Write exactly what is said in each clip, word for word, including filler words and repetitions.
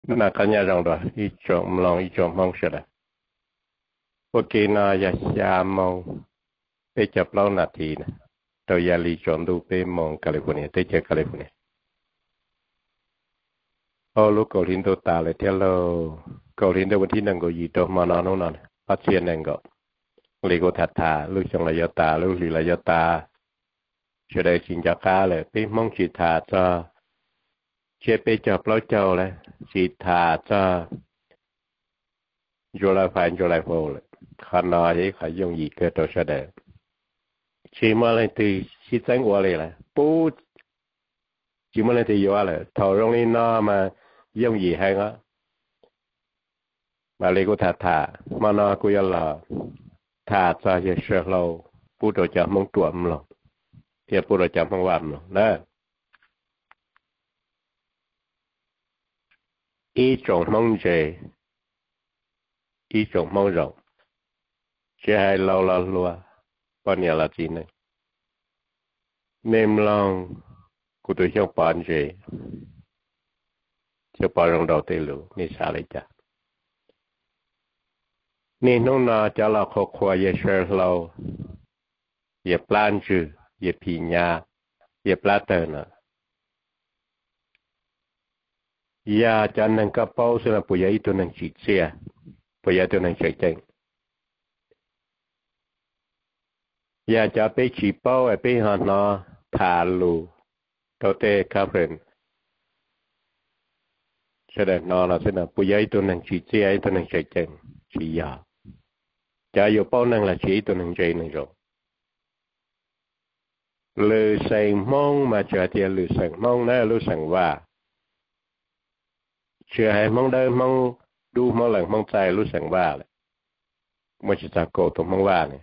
na cả nhà rằng rồi ý chọn lòng ý chọn mong sẽ là ok na ya xa mong bây giờ lâu là thì nè tôi ya lý chọn đủ bây mong California tới chơi California ô lúc cầu liên tôi ta lại theo lâu cầu liên tôi vẫn thiên năng của gì đâu mà nó nó nó phát triển năng gọi lý của thật thà lúc trong là do ta lúc lì là do ta cho đây xin cho cá lại bây mong chỉ thà cho chế bây giờ lâu châu lại chỉ thà cho rồi lại phải rồi lại vô lại khả năng ấy phải dùng gì cơ tôi sẽ để chỉ mà lên từ sĩ dân qua lại là bố chỉ mà lên từ qua lại thầu rong lên nó mà dùng gì hay đó mà lấy cái thà thà mà nó cũng là thà cho cái sự lâu bố đồ chậm mong tuẩm rồi thì bố đồ chậm mong làm rồi đó ý trọng mong gì ý trọng mong rộng chỉ hay lâu là lúa bao nhiêu là gì này nên lòng của tôi trong bán gì cho bao rong đầu tiên luôn nên sao lại chả nên nó là cho là khó khăn về sự lâu về plan chữ về phi nhà về plan tờ nữa ya cho nên cái bao giờ là bây giờ tôi nên chỉ chia bây giờ tôi nên chạy chạy ya cho bé chỉ bao ở bé họ nó thả lù tôi tê cover cho nên nó là thế nào bây giờ tôi nên chỉ chia tôi nên chạy chạy chỉ ya cho dù bao năng là chỉ tôi nên chạy này rồi lư sang mong mà cho thì lư sang mong nữa lư sang va chưa hay mong đây mong đu mong lần mong tay lư sang va lại mà chỉ ta cổ tụng mong va này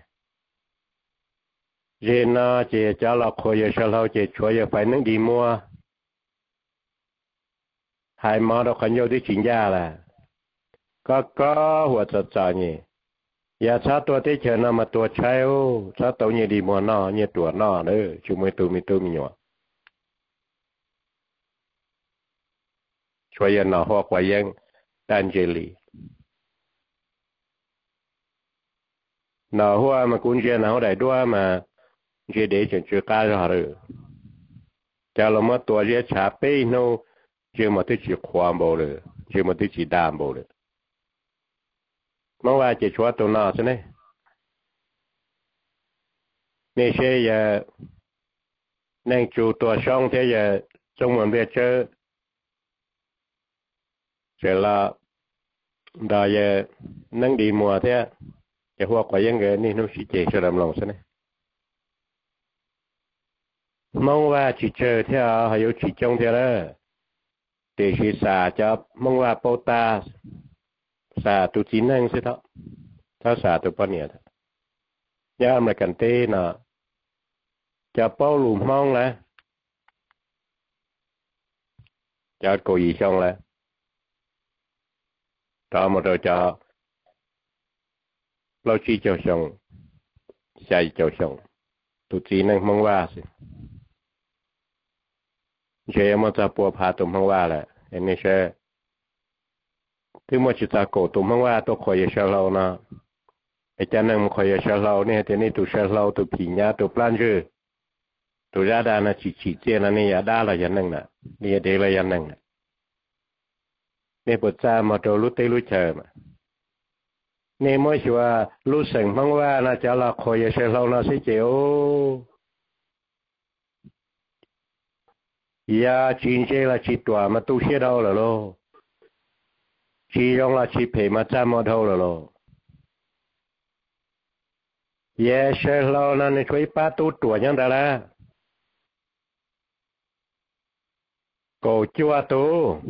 giờ nó chỉ cho là khôi giờ sau lâu chỉ cho giờ phải nâng đi mua hai món đó không nhiều đi chính gia là có có hoặc là sao nhỉ ya cha tua te che na ma tua chai o cha tao nhỉ đi mua nó nhỉ tua nó nữa chú mới tu mi tu mi nhọ cho yên nó hoa quả yên đan jelly nó hoa mà cũng chơi nó đại đua mà chơi để chuyện chơi cá rồi cha lo mà tua chơi chả bê nó chơi mà tới chỉ khoan bò rồi chơi mà tới chỉ đam bò rồi màว่าจะชัวตัวน่าใช่ไหมนี่ใช่ยานั่งจูตัวช่องที่จะจงมันเบียเจอเสร็จแล้วได้ยานั่งดีมัวที่จะหัวกว่ายังไงนี่น้องสิเจชดำลงใช่ไหมมองว่าจิเจอที่เอาให้อยู่จิจงที่ละแต่ชีสาจะมองว่าโปตาสาตุจีนังสิท่าถ้าสาตุปเนี่ยยามอะไรกันเต้น่ะจะเป้าหลุมมองแล้วจะโกยช่องแล้วต่อมาเราจะเราชี้เจ้าช่องใช่เจ้าช่องตุจีนังมองว่าสิเชื่อมันจะปัวพาตุมองว่าแหละอันนี้เชื่อถึงมันจะตะโกตุมว่าตัวคอยเชลเรานะไอ้เจ้านั่งมันคอยเชลเราเนี่ยแต่นี่ตัวเชลเราตัวผีญาตัวปลานจื้อตัวยาดานะจีจีเจนะนี่ยาดาละยันนั่งน่ะนี่เดละยันนั่งน่ะนี่ปวดใจมาตัวรู้เตรู้เชมานี่ไม่ใช่ว่ารู้สึกมังว่านะจะละคอยเชลเรานะสิเจ้ายาจีนเจละจีตัวมาตู้เชี่ยเราละโลchỉ用là chỉ phải mà chăm một thôi rồi, yes, lâu là nên chơi ba tu tuổi nhân đó là, cổ chua tu,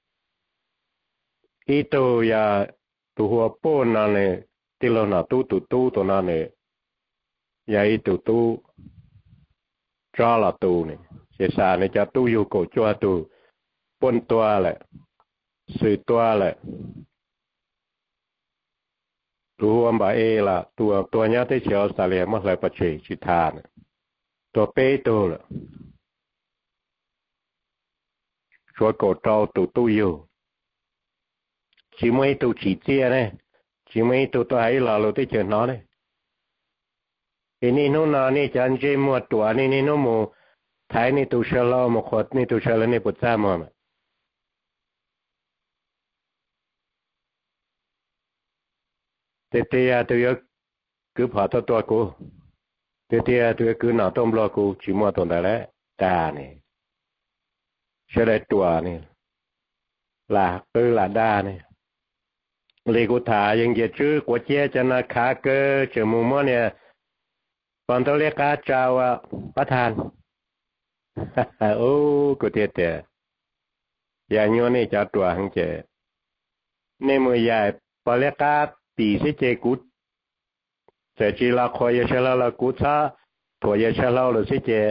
ít tu ya tu hoa bồn là này, tí lo nào tu tu tu tu là này, ya ít tu tu, cho là tu này, sẽ xa này cho tu yêu cổ chua tu, bồn tua lại. Sự tua lại tu ông bà e là tu tu nhá tới chiều xả liền mất lại bắt chỉ chỉ thàn tu bê tu là chúa cổ trâu tu tu yêu chỉ mấy tụ chỉ chia này chỉ mấy tụ tôi hay là lo tới chuyện nó này cái này nó nào này chẳng chỉ một tuổi này này nó một thái này tụ sẽ lo một khóa này tụ sẽ là này bớt ra mà thế thì à tôi cứ phá cho tôi cô thế thì à tôi cứ nào tôm lo cô chỉ một tuần đấy ta này sẽ lại tuổi này là cứ là đa này lấy cô thả những cái chữ của chia cho nó khá cơ chữ mù mò nè còn tôi lấy cá trâu à bắt than ô cô thiệt thiệt giờ nhau này cho tuổi hàng chế nên mới dài bỏ lấy cá tỷ sẽ chế cút sẽ chỉ là khỏi sẽ là là cút sa thôi sẽ là là sẽ chế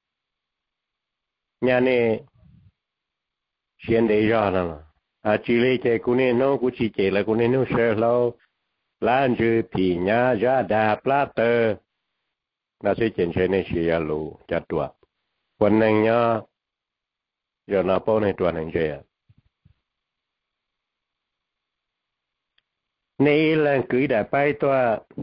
nhà này hiện đại ra rồi à chỉ lấy chế cút này nó cút chỉ chế là cút này nó sẽ lâu lan chữ thì nhà ra đà plater nó sẽ chuyển chế này sẽ là lù cho tuổiวันนึงเนี่ยอยู่ในป้อในตัวหนึ่งเจ้านี่แหละคือได้ไปตัว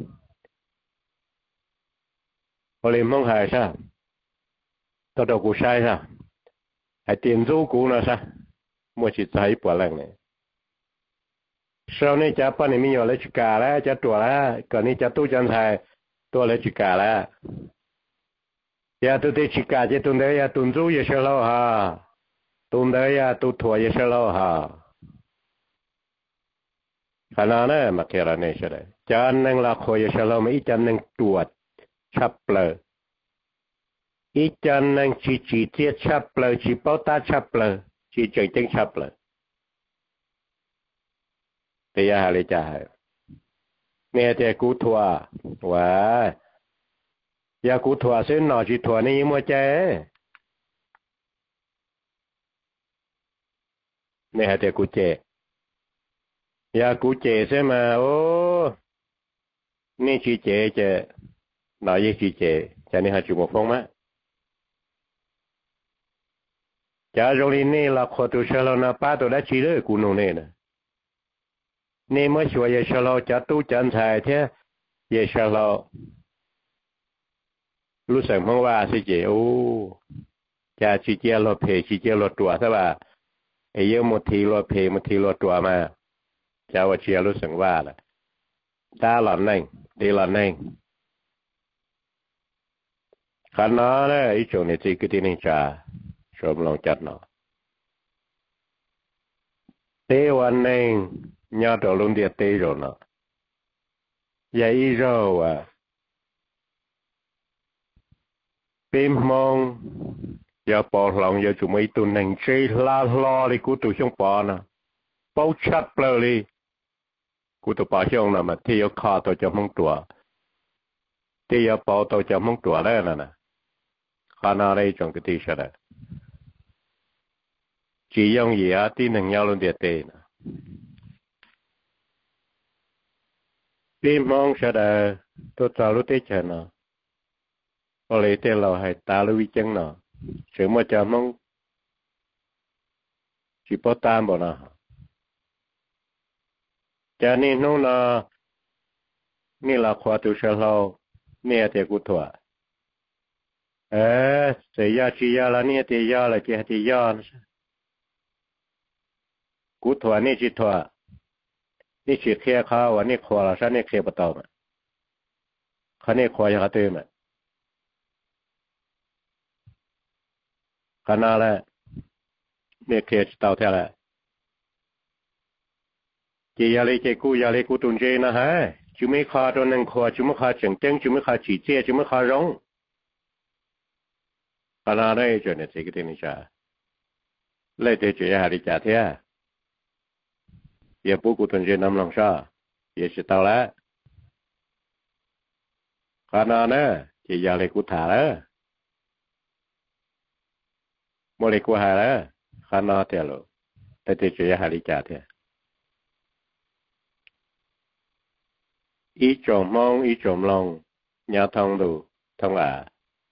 พอเรียนมองหายซะตัวดอกกุศลซะให้เตรียมรู้กูนะซะมัวจิตใจปวดแรงเนี่ยเช้านี้จะป้อนมีอยู่เลยจิกาแล้วจะตัวแล้วก่อนนี้จะตู้จันทร์ตัวเลยจิกาแล้วya tu te chika je tu de ya tu zu ye se lo ha tu de ya tu thua ye se lo ha khana ne ma ke ra ne se de chan nang la kho ye se lo mi chan nang tuat chap le i chan nang chi chi tie chap le chi pau ta chap le chi chei teng chap le te ya ha le cha ha ne te ku thua wa ya cú thua sẽ nói chỉ thua này mua chơi này hạt cú chơi ya cú chơi sẽ mà ô này chỉ chơi chơi nói gì chỉ chơi cho nên hạt chịu một phong má chả rồi đi này là khó tu sửa na ba tu đã chỉ được cú nô này nè này mới sửa ya sửa chả tu chân thái thế ya sửaรู้สึกมั้งว่าสิเจโอจะชี้เจรถเพชี้เจรถตัวใช่ป่ะไอ้เยอะหมดทีรถเพหมดทีรถตัวมาจะว่าเชียรู้สึกว่าล่ะตาหลอนนั่งดีหลอนนั่งขันน้อเนี่ยอีช่วงนี้จีก็ที่นี่จ้าชมลองจัดหน่อเตวันนั่งยอดตัวลุงเดียเตโรเนาะอย่าอีโรว่ะเป็นมองอย่าปอหลงอย่าจุ่มไอตุนหนึ่งเชลลาลอเลยกูตัวช่องปอนะเป้าชัดเลยกูตัวปอช่องน่ะมันที่ยกคอตัวจะมองตัวที่ยกปอตัวจะมองตัวได้น่ะนะขนาดอะไรจงกติชะได้chỉ用gì á tí nâng nhau luôn địa tê nè tim mong sẽ đợi tôi cho lúc tết chờ nè có lẽ tên là hay ta lưu ý chân nè sự mà chờ mong chỉ có tam bỏ nè cho nên nó làนี่là khoa tu sơ lâu nè thì cụ thua ê sẽ ya chỉ ya là nè thì ya là chỉ thì ya cụ thua nè chỉ thua nè chỉ kia khao và nè khoa là sao nè kia bắt đầu mà khá nè khoa ya tư mà khá nào là nè kia tàu theo là chỉ ya lấy cái cụ ya lấy cụ tuần chế na ha chú mấy kho cho nên kho chú mấy kho chẳng chẳng chú mấy kho chỉ chia chú mấy kho rong khá nào đây cho nên chỉ cái tên này cha lấy để chuyện hà đi trả thế giờ bố cụ tuần chế năm lòng sao giờ sẽ tao lá khá nào nè chỉ ya lấy cụ thả đó mua lấy cụ hà đó khá nào thế rồi để để chuyện hà đi trả thế ý trộm mong ý trộm lòng nhà thông đủ thông à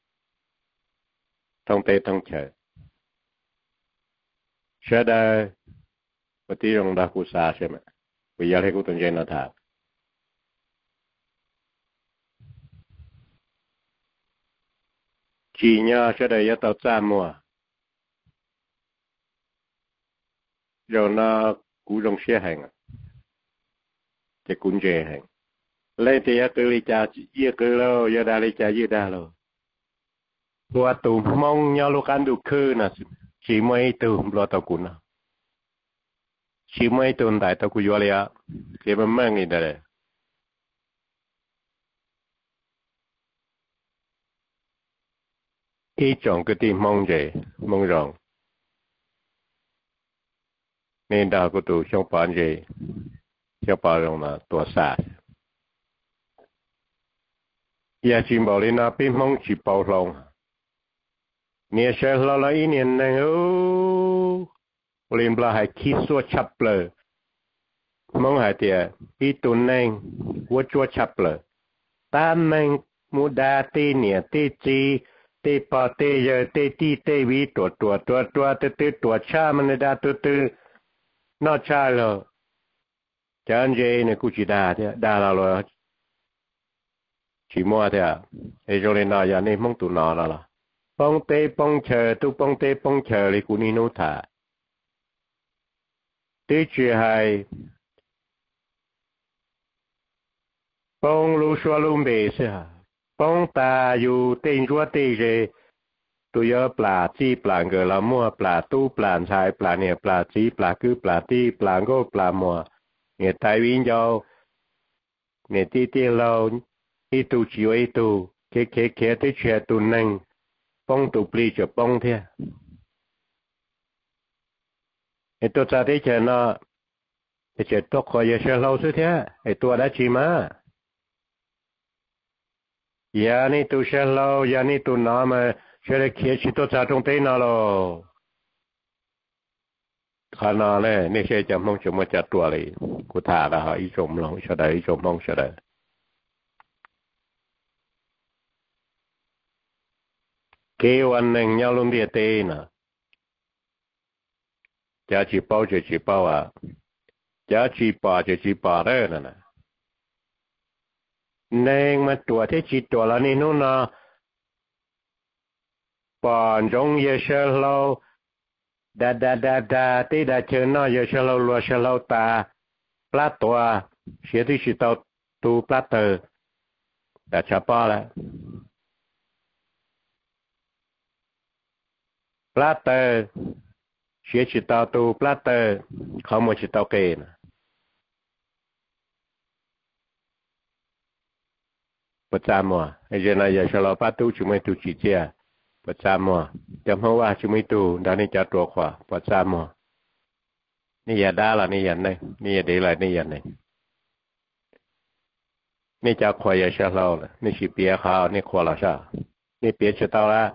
thông tê thông chờ sẽ đây và tí rong đa cụ xa xem ạ bây giờ thì cũng tuần trên nó thả chỉ nhớ sẽ đây tao cha mua rồi nó cú rong xe hàng cái cuốn dê hàng lấy thì cứ lấy cha yêu cứ lâu yêu đa lấy cha yêu đa lâu qua tụ mong nhau lúc ăn được khứ nè chỉ mấy tụ lo tao cuốn à chỉ mấy tụ đại tao cuốn vô liền cái mà mang gì đây cái chọn cái tìm mong gì mong rằng nên đào cái tụ trong bản gì trong bản rằng là tua sa giờ chỉ bảo lên là bên mong chỉ bảo lòngเนี่ยเชื่อเราละอีเนี่ยนึงโอ้ลิมปลาให้ขี้สัวชับเลยมองหายเตียอีตุนนึงวัวจัวชับเลยตานึงมูดาตีเนี่ยตีจีตีปอตีเยอตีตีตีวีตัวตัวตัวตัวตัวตัวตัวชามันดาตัวตัวนอชาเลยจานเจเนี่ยกูจีดาเตียดาเราเลยจีมัวเตียไอ้โจเลนายานี่มองตัวนอแล้วล่ะbông tê bông chờ tu bông tê bông chờ li cũng nô thả tê chuyện hay bông lu xua lu bể sẽ bông taอยู่tên chúa tê rê tu nhớ pla chi pla ngờ là mua pla tu pla sai pla nè pla chi pla cứ pla ti pla ngô pla mua nè tai viên dâu nè ti ti lâu ít tu chiu ít tu kế kế kế tê chuyện tu nâng bông tụ pli cho bông thế, cáiตัวจะได้เจอเนาะจะเจอตัวคอยเชื่อเราสุดแท้ไอ้ตัวได้จีมาอย่านี่ตัวเชื่อเราอย่านี่ตัวน้ำมาเชื่อเขียนชิตัวจะตรงเต้นเอาล่ะขนาดเลยนี่ใช่จะมองจะมาจัดตัวเลยกูถ่ายแล้วอีชมลองเฉยอีชมลองเฉยเกวันหนึ่งยาวลงเดียเต้นะจะจีบเอาจะจีบเอาอ่ะจะจีบป่าจะจีบป่าเร่นั่นนะหนึ่งมาตัวที่จีตัวละนี่นู่นนะป่านจงเยเชลเราดาดาดาดาที่ดาเชนน่ะเยเชลเราลัวเชลเราตาปลาตัวเสียที่จีตัวตูปลาเตอดาชาป้าละปลาเตอเสียจิตตาตูปลาเตอเขาหมดจิตตาเกนประจำว่ะไอ้เจนายาชะลอปาตูจุไม่ตูจีเจียประจำว่ะจำเขาว่าจุไม่ตูดานี่จะตัวขวาประจำว่ะนี่อย่าด่าละนี่อย่าเนี่ยนี่อย่าเดี๋ยวละนี่อย่าเนี่ยนี่จะควายยาชะลอละนี่สิเปียขาวนี่ขวาละชานี่เปียจะเต้าละ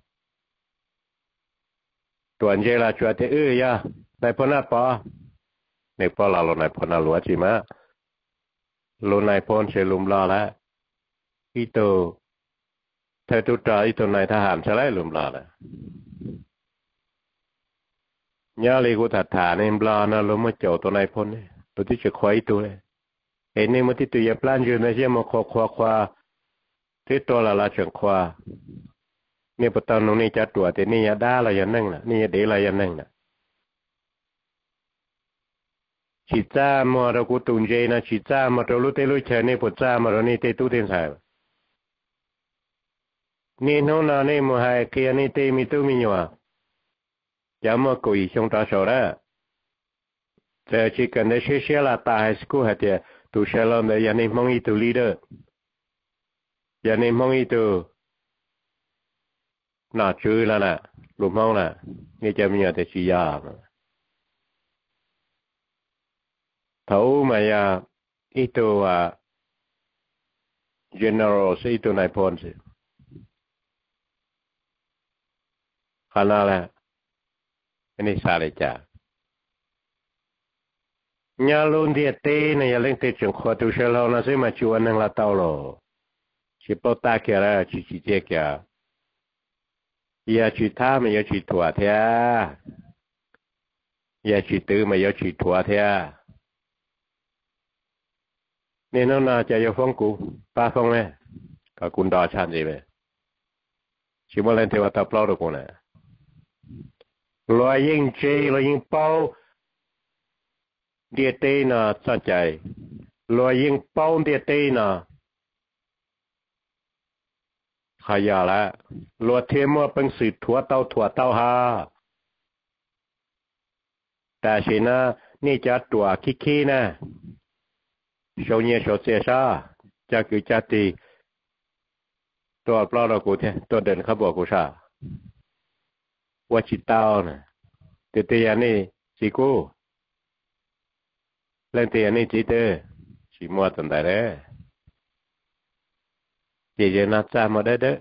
ตัวเจล่าชัวเตอื้อยาในพนักปอในพอเราลงในพนักหลวงจีมาลงในพนเชลุมลาแล้วอีโตเธอตุตราอีโตในทหารใช่ไหมลุมลาแล้วยาลีกูถัดฐานในบลานะลงมาเจ้าตัวในพนเนี่ยตัวที่จะคอยตัวเลยเห็นนี่มันที่ตัวยับล้านอยู่ในเชื่อมาควาควาควาที่ตัวละละเฉียงควาเนี่ยปตอนนี้จะตัวแต่นี่ยาด่าอะไรอย่างนั่งน่ะนี่ยาเดอะไรอย่างนั่งน่ะชิจ้ามาเรากูตุนเจนะชิจ้ามาเรารู้เตลุเชนี่ปวดจ้ามาเรานี่เตตุเต็นสายนี่น้องนานี่มาให้เกียนี่เตมีตุมีอยู่อ่ะจะมากุยชงตาโซระแต่ชิกันได้เชี่ยเชี่ยละตาให้สกูให้เดียตุเชลล์เนี่ยยันนี่มองอีตุลีเดอร์ยันนี่มองอีตุน่าชื่อแล้วนะลุงมองนะนี่จะมีอะไรชี้ยาเท่ามายาอีตัว general สิอีตัวนายพลสิขนาดละอันนี้สาเลยจ้ะยาลุนเดียเต้เนี่ยยังเล่นเตะจงขวดตุเชลล์นะสิมาชวนนั่งละเต้าโลชิปตาเกล้าชิชิเจเกล้าอย่าชิท่าไม่อย่าชิถั่วเทียอย่าชิตื้อไม่อย่าชิถั่วเทีย nên nó là chạy phong cụ ba phong này cả cuốn đỏ chán gì vậy chỉ muốn lên thì vào tập lâu được con này loài yên chế loài yên bao địa tê na sa chạy loài yên bao địa tê na khai ya la loài thêm màเป็นsựถั่วเต้าถั่วเต้าฮาแต่สินะนี่จะตัวขี้ๆนะโชเนียโชเซชาจะคือจะตีตัวปลาเรากูเทตัวเดินเขาบอกกูชาว่าจิตเต้านะเตียนี่สิกูเล่นเตียนี่จิตเตอสิมัวตันได้เลยเจเจนัดจามาได้เด้อ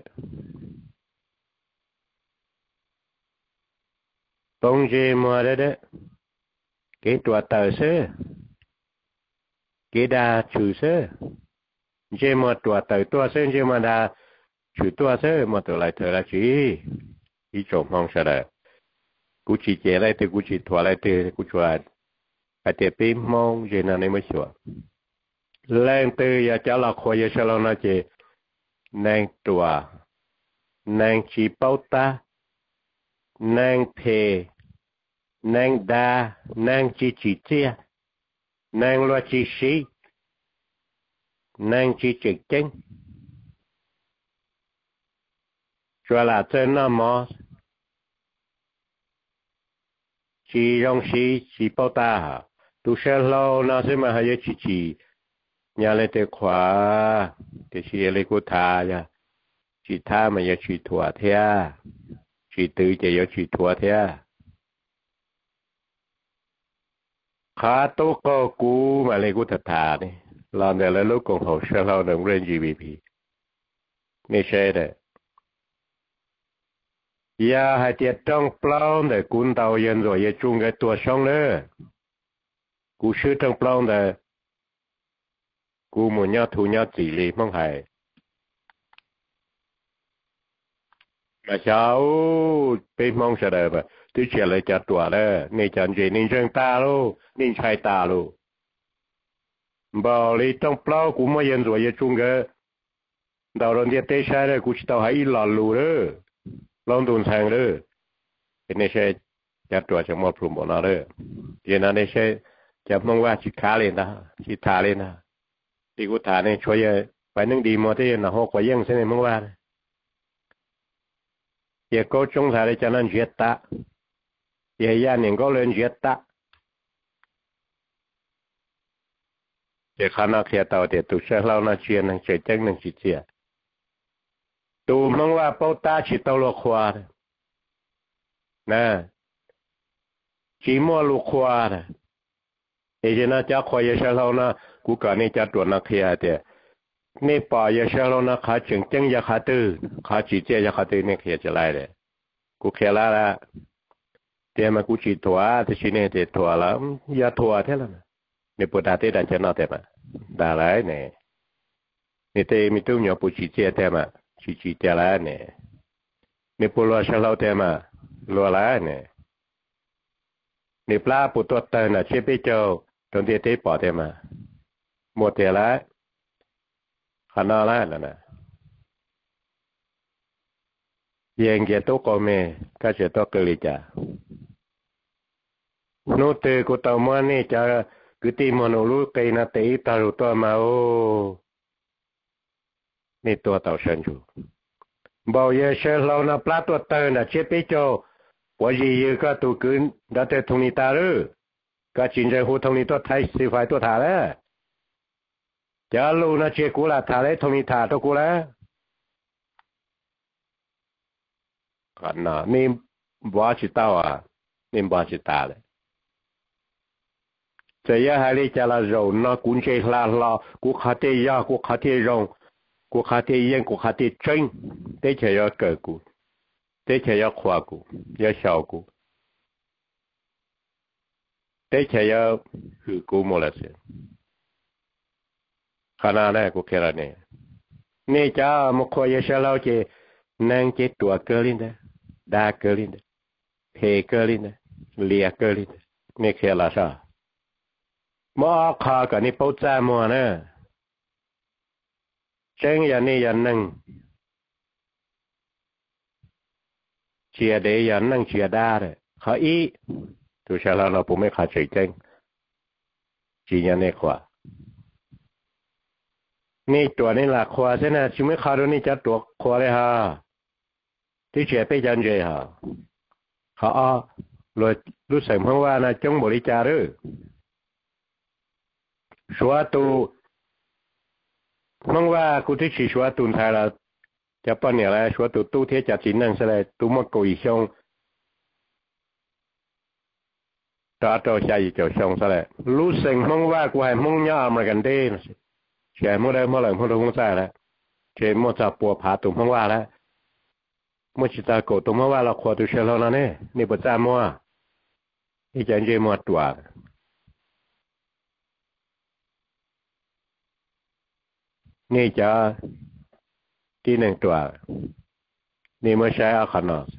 ตรงเจมัวได้เด้อเกตัวเตอเสือเกดาชูเสือเจมัวตัวเตอตัวเสือเจมาดาชูตัวเสือมาตัวไรเธอละจีอีจงมองเสด็จกูจีเจไรเตกูจีถั่วไรเตกูชวนไอเตปีมองเจนันไม่ชัวแรงเตยอยากจะละคอยเชลนาเจนางตัวนางชีเป้าตานางเพนางดานางจีจีเจียนางลัวจีชีนางจีจิกจิงชัวละเจนน้ำมอจียองชีชีเป้าตาตุเชลโลน่าจะมาให้จีจีnhà lên tới khóa thì chỉ lấy cô thà ya chỉ tha mà ya chỉ thua thế chỉ tự chỉ ya chỉ thua thế khá tốt có cú mà lấy cô thật thà đi làm để lấy lúc còn học sẽ lao động lên giê vê pê nghe xe đấy ya hai tiệt trong plong để cuốn tàu yên rồi ya chung cái tua xong nữa cú sư trong plong để cú muốn nhớ thu nhớ chỉ lý mong hay mà cháu bên mong sẽ đời mà tôi chỉ lại chặt tuổi đó nên chẳng gì nên chân ta luôn nên sai ta luôn bảo lý trong plau cú mới yên rồi chung cái đầu lần đi tây sai đó cú chỉ tao hãy lọt lù đó lon tuần sang đó cái này sẽ chặt tuổi trong một vùng bọn nó đó cái này sẽ chặt mong qua chỉ khá lên đó chỉ thả lên đó thìกูถามเนี่ยช่วยไปนึงดีมาที่น่ะหกว่ายังเส้นมึงว่าเดี๋ยวก็จงถ่ายจะนั่นเจ็ดตาเดี๋ยวยาเนี่ยก็เล่นเจ็ดตาเดี๋ยวข้านักเขียนตัวเดี๋ยวตุเชื่อเราหน้าเชียนนั่งเฉยจังนั่งจิตเสียตูมึงว่าเป้าตาจิตตัวลูกควานะจีมัวลูกควาเดี๋ยวน่าจะคอยเชื่อเรานะกูการนี่จะตรวจนักเขียนเดี๋ยวนี่ป่ายาเชื่อเรานะขาจึงจังยาขาตื้อขาจีเจียยาขาตื้อนี่เขียนจะไล่เลยกูเขียนละละเดี๋ยวมากูจีตัวแต่ชีนี่เดี๋ยวตัวละยาตัวเท่านั้นนี่ปวดตาเตะดันจะนอนเต็มอ่ะได้ไรเนี่ยนี่เตะมีตู้เหนียวปูจีเจียเต็มอ่ะจีจีเจียละเนี่ยนี่ปูรัวเชื่อเราเต็มอ่ะรัวละเนี่ยนี่ปลาปูตัวเตนอ่ะเชื่อไปเจ้าตอนเดียวเตะปอดเต็มอ่ะหมดเดียวละขนาดนั้นนะยังเกี่ยวตัวก็ไม่ก็จะต้องเกลียดนู้เตะกูตัวมันนี่จะกูตีมันรู้เกยนาเตะตาลุตัวมาโอนี่ตัวเต่าเชิญจูบอกยังเชื่อเรานะปลาตัวเตอร์นะเชื่อไปโจว่าจีเยก็ตัวกืนดัตเตอร์ทงนี้ตาลือก็จินใจหูทงนี้ตัวไทยสีไฟตัวถ่าแล้วจะรู้นะเชื่อกูละถ่าเลยทงนี้ถ่าตัวกูแล้วกันนะนี่บ้าจิตตาวะนี่บ้าจิตตาเลยจะยังให้เจ้าละเรานะกุญแจลาลากูขาดยากูขาดรงกูขาดยังกูขาดจริงแต่เฉยเกิดกูแต่เฉยขวากูยาเช่ากูแต่เฉยคือกูหมดแล้วสิขนาดนั้นกูแค่ละเนี่ยนี่จ้ามุขยาเช่าเราจะนั่งเจ็ดตัวเกลินเด้ดาเกลินเด้เพเกลินเด้เลียเกลินเด้นี่แค่ละซะมอขากันนี่ปูจ้ามัวนะเช่นอย่างนี้อย่างหนึ่งเชียร์เดียอย่างนั่งเชียร์ได้เลยเขาอีตัวชาลาเราผมไม่ขาดใจเจงจีอย่างนี้กว่านี่ตัวนี้หลักขวาใช่ไหมชิไม่ขาดนี่จะตัวขวาเลยฮะที่เชียร์ไปจันเจฮะเขาอ๋อรู้รู้สึกเพราะว่านะจงบริจาคชัวตูมังว่ากูที่ชีชัวตุนไทยละจะปนเนี่ยแหละชัวตูตู้เทียจัดสินนั่งใช่เลยตู้มากุยชงต่อต่อใจจะชงใช่เลยรู้สึกมังว่ากูให้มังยามากันเด้เชื่อมั่วได้มั่วเลยมั่วรู้มั่วใจแล้วเชื่อมั่วจะปัวผาตุ่มมังว่าแล้วมั่วจิตาโกตุ่มมังว่าเราขวดตุเชื่อเราแล้วเนี่ยนี่ปัจจัยมั่วที่จะเจมั่วตัวนี่จะที่หนึ่งตัวนี่ไม่ใช่อาคารน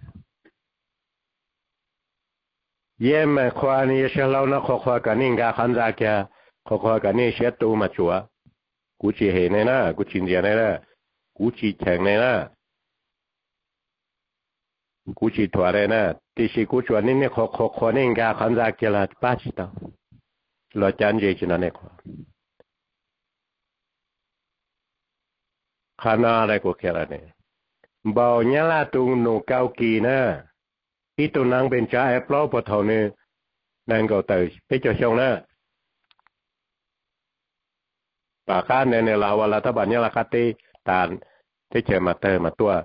เยี่ยมขวานี่เชื่อเรานะขวากันนี่กาขันจากแกขวากันนี่เชื่อตัวมาชัวกูจีเห็นเลยนะกูจินเดียนเลยนะกูจีแข็งเลยนะกูจีถั่วเลยนะที่สิกูชวนนี่เนี่ยขวาขวานี่กาขันจากแกละป้าจิตาเราจันเจจินันเองขนาอะไรกูแค่ละเนี่ยบ่าวเนี่ยละตุงหนูเกากีนะที่ตัวนังเป็นจ้าแอปเปิลปะทอเนี่ยนั่นก็เตยไปเจอชงนะปากข้าเนี่ยเนี่ยเราว่ารัฐบาลเนี่ยละคัตติตานที่เจอมาเตอมาตัว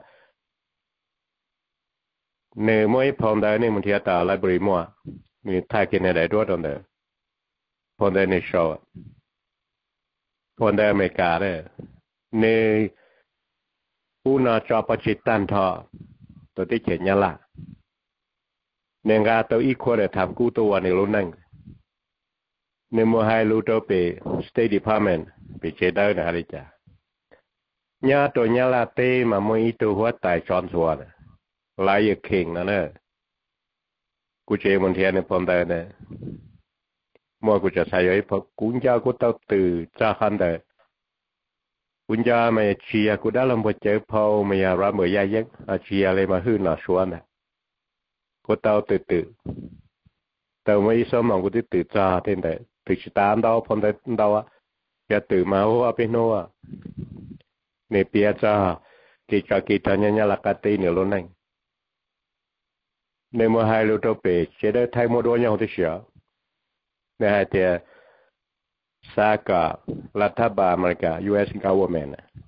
เนื้อมวยพร้อมได้เนี่ยมันเทียตาไลบริมัวมีท่ากินอะไรด้วยตรงเดียพร้อมได้ในโชว์พร้อมได้อเมริกาเนี่ยในผู้น่าจอประจิตตันทอตัวที่เขียนเนี่ยละเนื้องาตัวอีกคนเนี่ยทำกู้ตัวในรุ่นนั่งในมัวไฮลูโตเป State Department ไปเจอได้นะอะไรจ้ะเนี่ยตัวเนี่ยละเต้มามัวอีตัวหัวตายจอนส่วนลายเข่งนะเนี่ยกูเจอมันเทียนในพร้อมได้เนี่ยมัวกูจะใช้ไว้พอกูจะกูต้องตื่นจ้าขันได้คุณยาไม่เชียกูได้ลำบากเจอพอไม่ยารับเมื่อยาเย็กอาเชียเลยมาหื้อหน่าชวนนะกูเต้าตื่นตื่นแต่ไม่สมองกูที่ตื่นจ้าเท่านั้นตื่นตามดาวพอได้ดาวจะตื่นมาหัวเป็นหัวในเปียจ้ากิจกิจเนี่ยเนี่ยลักตีเนี่ยล้นนั่งในเมื่อให้รู้ตัวเปเชื่อได้ไทยโมโดเนี่ยเขาที่เชื่อในให้เดียสาการัฐบาลอเมริกา ยู เอส government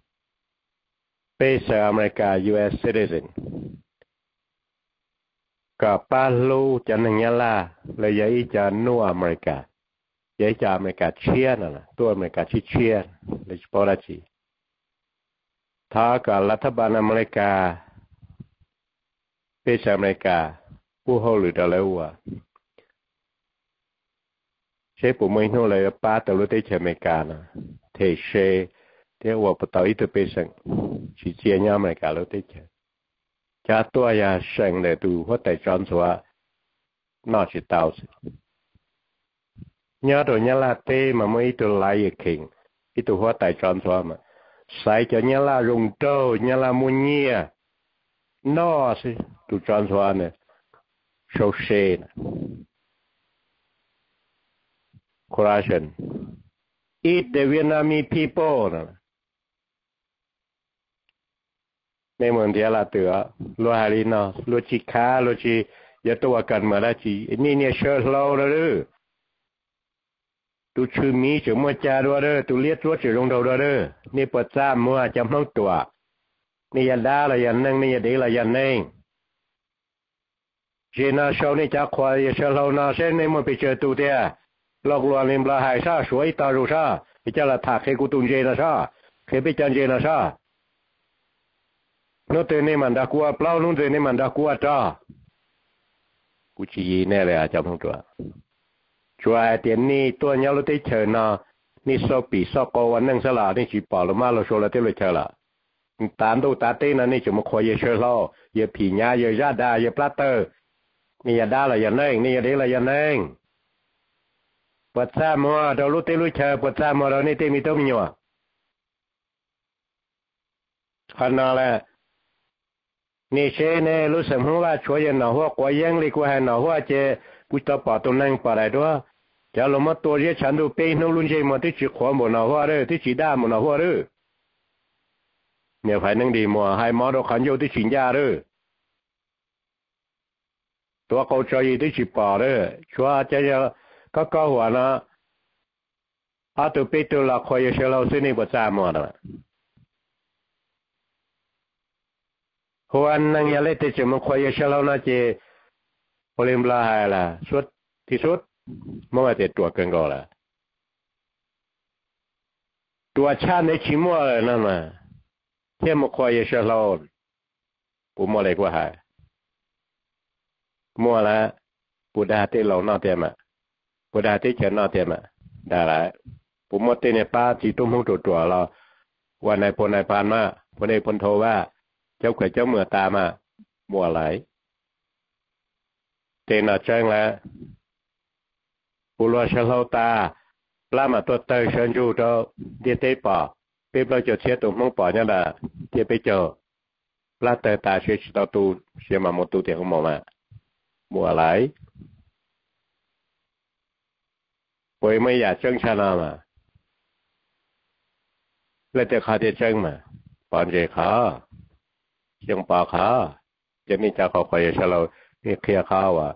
เป็นอเมริกา ยู เอส citizen กับป้าลูจะนั่งยาลาเลยยัยจะนัวอเมริกายัยจะอเมริกาเชียนนะตัวอเมริกาชิเชียนเลยสปอร์ตจีถ้ากับรัฐบาลอเมริกาเป็นอเมริกาผู้ฮอลลีดอะไรวะเชฟผมไม่รู้เลยป้าแต่รู้ได้เชอเมริกานะเทเชเที่ว่าปตอยตัวเป็นสังชิเชียนอเมริการู้ได้เชจะตัวยาเชิงเลยดูว่าแต่จอนสัวนอชิตาวสิยอดตัวนี้ละเต้มาไม่ตัวลายเข่งที่ตัวว่าแต่จอนสัวมาใส่จะนี้ละรุงโตนี้ละมุนียนอสิตัวจอนสัวเนี่ยโชเชนCorruption. Eat the Vietnamese people. ในเมืองที่เราเตือลัวหาลีนอลัวจิค้าลัวจียตัวกันมาแล้วจีนี่เนี่ยเชิญเราเลยตูชื่อมีชื่อมัวจาด้วยเลยตูเลียดตัวชื่อลงเราด้วยนี่ปวดซ้ำมัวจำต้องตัวนี่ยันดาละยันนั่งนี่ยันดีละยันนั่งเจน่าชาวนี่จะควายเชิญเราหน้าเส้นในมันไปเจอตูเดียหลอกลวงลิมลาหายซาสวยตารูซาพิจารณาถักให้กูตุนเจนะซาเคยไปจันเจนะซาโน้ตนี่มันดักวัวเปล่าโน้ตนี่มันดักวัวจ้ากูชี้แน่เลยอาจารย์ทั้งตัวช่วยเตียนนี่ตัวนี้เราได้เชิญนะนี่สอบปีสอบกวันนั่งสลานี่จีบป่าเรามาเราโชว์เราได้เลยเชิญละตามดูตาเต้นนี่จะมาคอยเยเชิญเราเยผีญาเยญาดาเยปลาเตอร์นี่ยาดาละยันเองนี่ยาเดละยันเองปวดซ้ำมัวเรารู้เตลุเชอปวดซ้ำมัวเรานี่เตมีตัวมีหัว khả năng làนี่เช่นเนี่ยรู้สึกว่าช่วยหน่อหัวกว่ายังเลยกว่าหน่อหัวเจ้กูจะปอตัวนั่งปอได้ด้วยจะลงมาตัวเยอะฉันดูเป็นนู่นลุนเจมันที่จีขวานบนหน่อหัวเลยที่จีด้ามบนหน่อหัวเลยเนี่ยฝ่ายนั่งดีมัวให้หมอดูขันโยที่จีนยาเลยตัวเขาใจที่จีปอเลยชัวจะจะก็ก็หัวนะอาตัวเป็นตัวละคอยเชลเราซึ่งนี่บ่จ้ามัวนะหัวนั่งยาเล่ติดจมันคอยเชลเรานะเจพอเล่มลาหายละสุดที่สุดไม่ว่าจะตัวเกินก็ละตัวชาติในชิมัวเลยนั่นมาเที่ยมันคอยเชลเรากูมัวเลยกว่าหายมัวละกูด่าที่เราหน้าเต็มอ่ะกูด่าที่เฉินหน้าเต็มอ่ะได้ละผมมัวที่ในป้าที่ตุ้มห้องตัวตัวเราวันในพลในพานมาพลในพลโทว่าเจ้าเขยเจ้าเมื่อตามามัวไหลเจนอาจังแล้วปุโรชลตาลามาตัวเตยเชิญอยู่ตัวเดียเตปอเปียบเราจะเชียตุ่มห้องปอเนี่ยแหละเดียไปเจอลาเตยตาเชียตัวตูเชียมาหมดตูเตียงของหมอมามัวไหลป่วยไม่อยากเชิงชนะมาแล้วจะขาดเชิงมาปอนเจขาเชียงปาขาจะนี่จะขอคอยเชลเรานี่เคลียร์ข้าวอ่ะ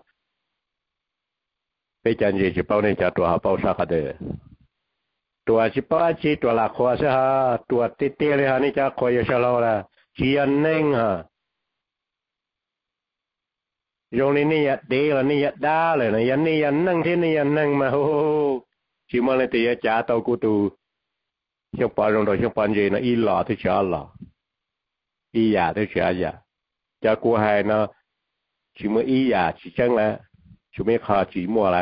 ไปจันยีจิเป้าในจัตัวเป้าสักเดอตัวจิเป้าจีตัวหลักขวาเสียฮะตัวติดเตี้ยเลยฮะนี่จะคอยเชลเราละจีอันนึงฮะยงนี่นี่ยัดเดียวนี่ยัดด้าเลยนะยันนี่ยันนั่งที่นี่ยันนั่งมาโอ้ชิมันเลยตีจ่าตัวกูตูเชียงปาลงโดยเชียงปานยีนะอีหล่อที่เช้าหล่ออีหยาที่เช้าหยาจะกูให้นะชิมันอีหยาชิจังแล้วชิมันขาจีมัวแล้ว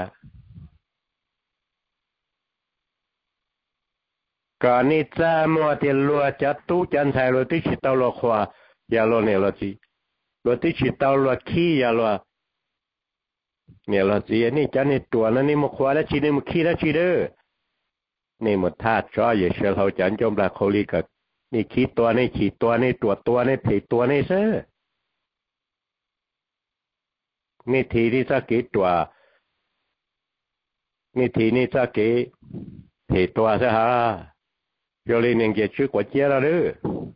ก่อนนี้จะมัวเตียลัวจะตู้จันทร์ลัวที่ชิตเอาลัวขวาอย่าลัวเนี่ยลัวจีลัวที่ชิตเอาลัวขี้อย่าลัวเนี่ยลัวจีนี่จันนี่ตัวนั้นนี่มันขวาแล้วชีนี่มันขี้แล้วชีเด้อนี่มันธาตุจ้อยอย่าเชื่อเขาจันจมรักเขาลีกับนี่ขี้ตัวนี่ขี้ตัวนี่ตัวตัวนี่ผีตัวนี่เซ่นี่ทีนี่สักกี่ตัวนี่ทีนี่สักกี่ผีตัวซะฮะโยลินยังเกี่ยชื่อกว่าเจ้าละหรือ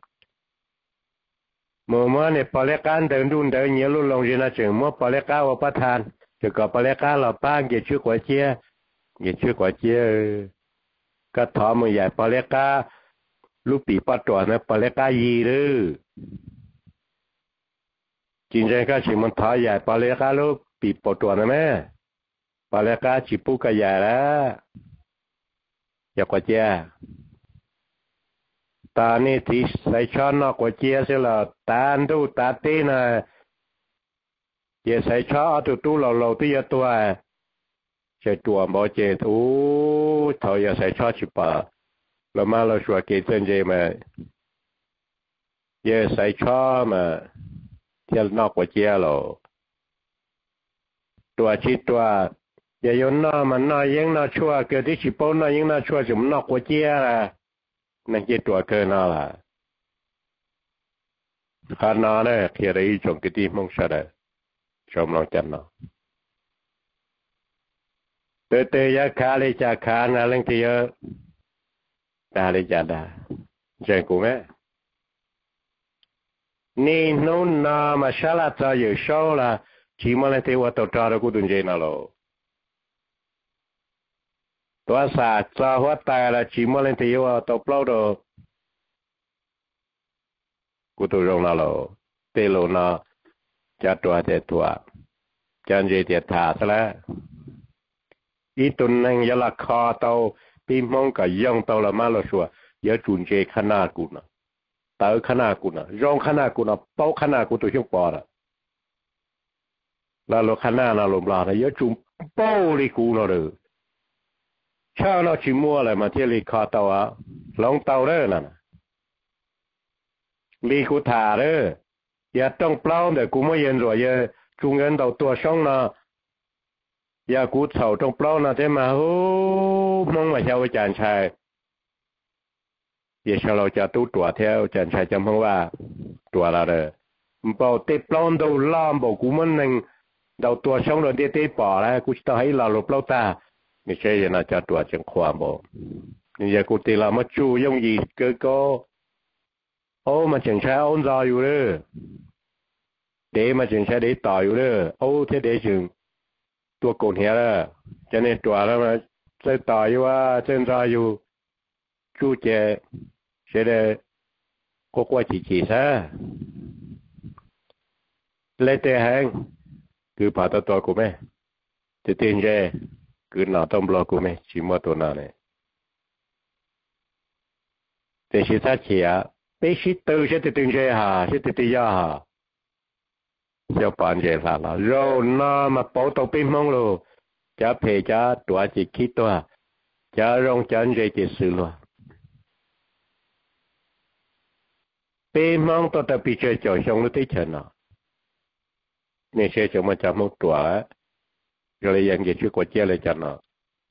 เมื่อมาเนี่ยปลายการเดินดุนเดินเยลุลงจีน่าจึงมั่วปลายการว่าประทานจะกับปลายการเราป้างเกี่ยชื่อกว่าเจ้าเกี่ยชื่อกว่าเจ้าก็ถอมือใหญ่ปลายการลูกปีปัดตัวนะปลายการยีหรือจริงๆก็ชิมันถอยใหญ่ปลายการลูกปีปัดตัวนะแม่ปลายการชิปุกใหญ่แล้วอยากกว่าเจ้าตานี่ที่ใส่ช้อนนอกกว่าเจียเสียละตาดูตาตีนะเจียใส่ช้อนเอาตัวตู้เราเราที่ยตัวใส่ตัวบ่เจทูเท่าอย่าใส่ช้อนชิบะเรามาเราช่วยเกิดเส้นเจมาเจียใส่ช้อนมาเที่ยวนอกกว่าเจียเราตัวชิดตัวอย่าโยนนอมันนอยังนอชั่วเกิดที่ชิปนนอยังนอชั่วจุ่มนอกกว่าเจียละนั่นคือตัวเกินอะไรขนาดนั้นเขียนอีจงกิติมงชาดชมลองจันนะเตเตยขาเลยจากขานาลังที่เยอะตาเลยจัดได้เจ้ากูไหมนี่นู่นนามาชาลาตาอยู่โชว์ละชีมันเลยที่ว่าตัวตาเรากูดุนเจน่าโลตัวสาจ้าหัวตายละชิมอะไรที่ว่าตัวเปล่าตัวกูตัวรงนั่นโลเตโลน่ะจัดตัวเตตัวจันเจเตถาซะแล้วอีตุนนั่งยาละคอตัวปีมงกับย่องตัวละมาละชัวยาจุนเจขนาดกูนะเต๋อขนาดกูนะรองขนาดกูนะเป้าขนาดกูตัวช่วงปอละแล้วเราขนาดน่ะลมลาเนี่ยยาจุนเป้าเลยกูนะเด้อชาวเราชิมัวเลยมาเที่ยวลีคอตัวลองเตาเร่นั่นลีกูถ่าเร่อย่าต้องเปล่าเดี๋ยวกูไม่เย็นรวยเยอะจุงเงินตัวตัวช่องนะอย่ากูเฉาต้องเปล่านะเจ้ามาโอ้มองมาชาวจานชาย giờ sau đó cho tu tuổi theo chẳng sai chấm không qua tuổi là rồi bảo tết plon đầu làm bảo cú mình nên đầu tuổi xong rồi tết tết bỏ lại cú chỉ thấy là lục lâu ta như thế là cho tuổi chẳng khoa bảo giờ cú tết là mất chú dùng gì cơ có ô mà chẳng sai ôn rồiอยู่เลยđể mà chẳng sai để tỏiอยู่เลยô thế để chừngตัวโกนเหี้ยละจะเนี่ยตัวแล้วมาจะต่อยว่าเส้นรอยอยู่จู้เจเสด็จก็กว่าจีจีซะเลยแต่แหงคือผ่าตัวตัวกูไหมจะเตียนเจคือหน้าต้มบล็อกกูไหมชิมว่าตัวนั้นเนี่ยแต่สิซาเขียไปสิตัวเสด็จตึงเจหาเสด็จตียาหาเจ้าปานเจลาละเราหน้ามาเป่าตัวปิ้งมองโลจะเพจะตัวจีคิดตัวจะร้องจันเจจีสื่อละปิ้งมองตัวแต่ปีเจจ่อชงรู้ที่เชิญน่ะเนี่ยเชื่อจะมาจับมุกตัวก็เลยยังจะช่วยกดเจ้าเลยจันน่ะ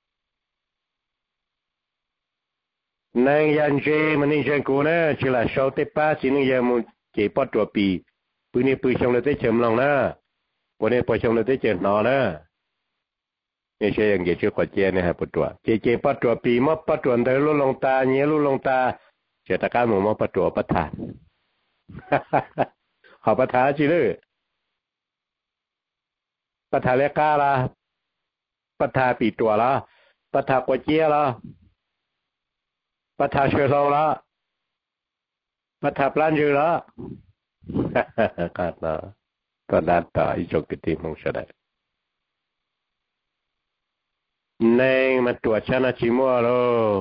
นายยันเจมันนี่เชิญกูนะชิลาโชติป้าสินี่ยังมุเจ็บปวดตัวปีปืนนี้ปืนชงเลยได้เฉิมลองนะวันนี้พอชงเลยได้เฉิมนอนะนี่ใช่ยังเกี่ยวกับเจเนี่ยฮะปวดตัวเจเจปวดตัวปีมอปวดตัวเดินลุลงตาเนี้ยลุลงตาเจตะการหมูมอปวดตัวประทานขอประทานจีเลยประทานเล็กกาละประทานปีตัวละประทานกวเจียละประทานเชือเราละประทานปลานยือละkarena penata ijo kita mengsadar. Neng matua cana cimua lo.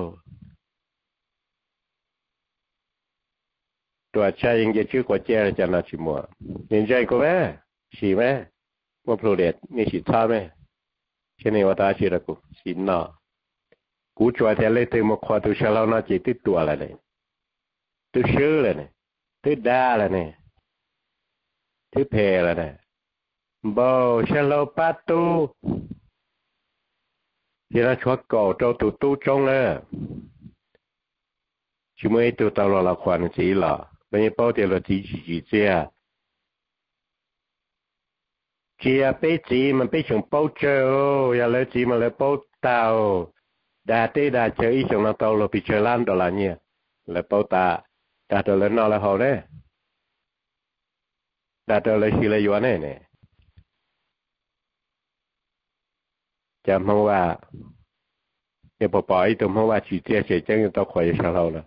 Tua cai yang jadi kuajar cana cimua. Ninjai ko me, si me, mo prolet ni si ta me. Sini wata si raku, si na. Ku cua tele tu mo kuat tu shalau na jadi tua lah ni. Tu sure lah ni. Tu dah lah ni. thứ phê là nè bầu xe lâu bát tu thì nó cho cổ cho tụ tu trong nè chỉ mới tụ tao là là khoản gì là bây giờ bao tiền là chỉ chỉ chỉ chia chia bé chỉ mà bé chồng bao chơi ya lấy chỉ mà lấy bao tao đã tê đã chơi ý chồng nó tao là bị chơi lan đó là nhỉ lấy bao ta đã được lên nó là hậu đấy đã được lấy xí lấy yuan này nè chăm khôngว่าอย่าปล่อยตัวเพราะว่าชีเจียเสียจังต้องคอยเชาเราละ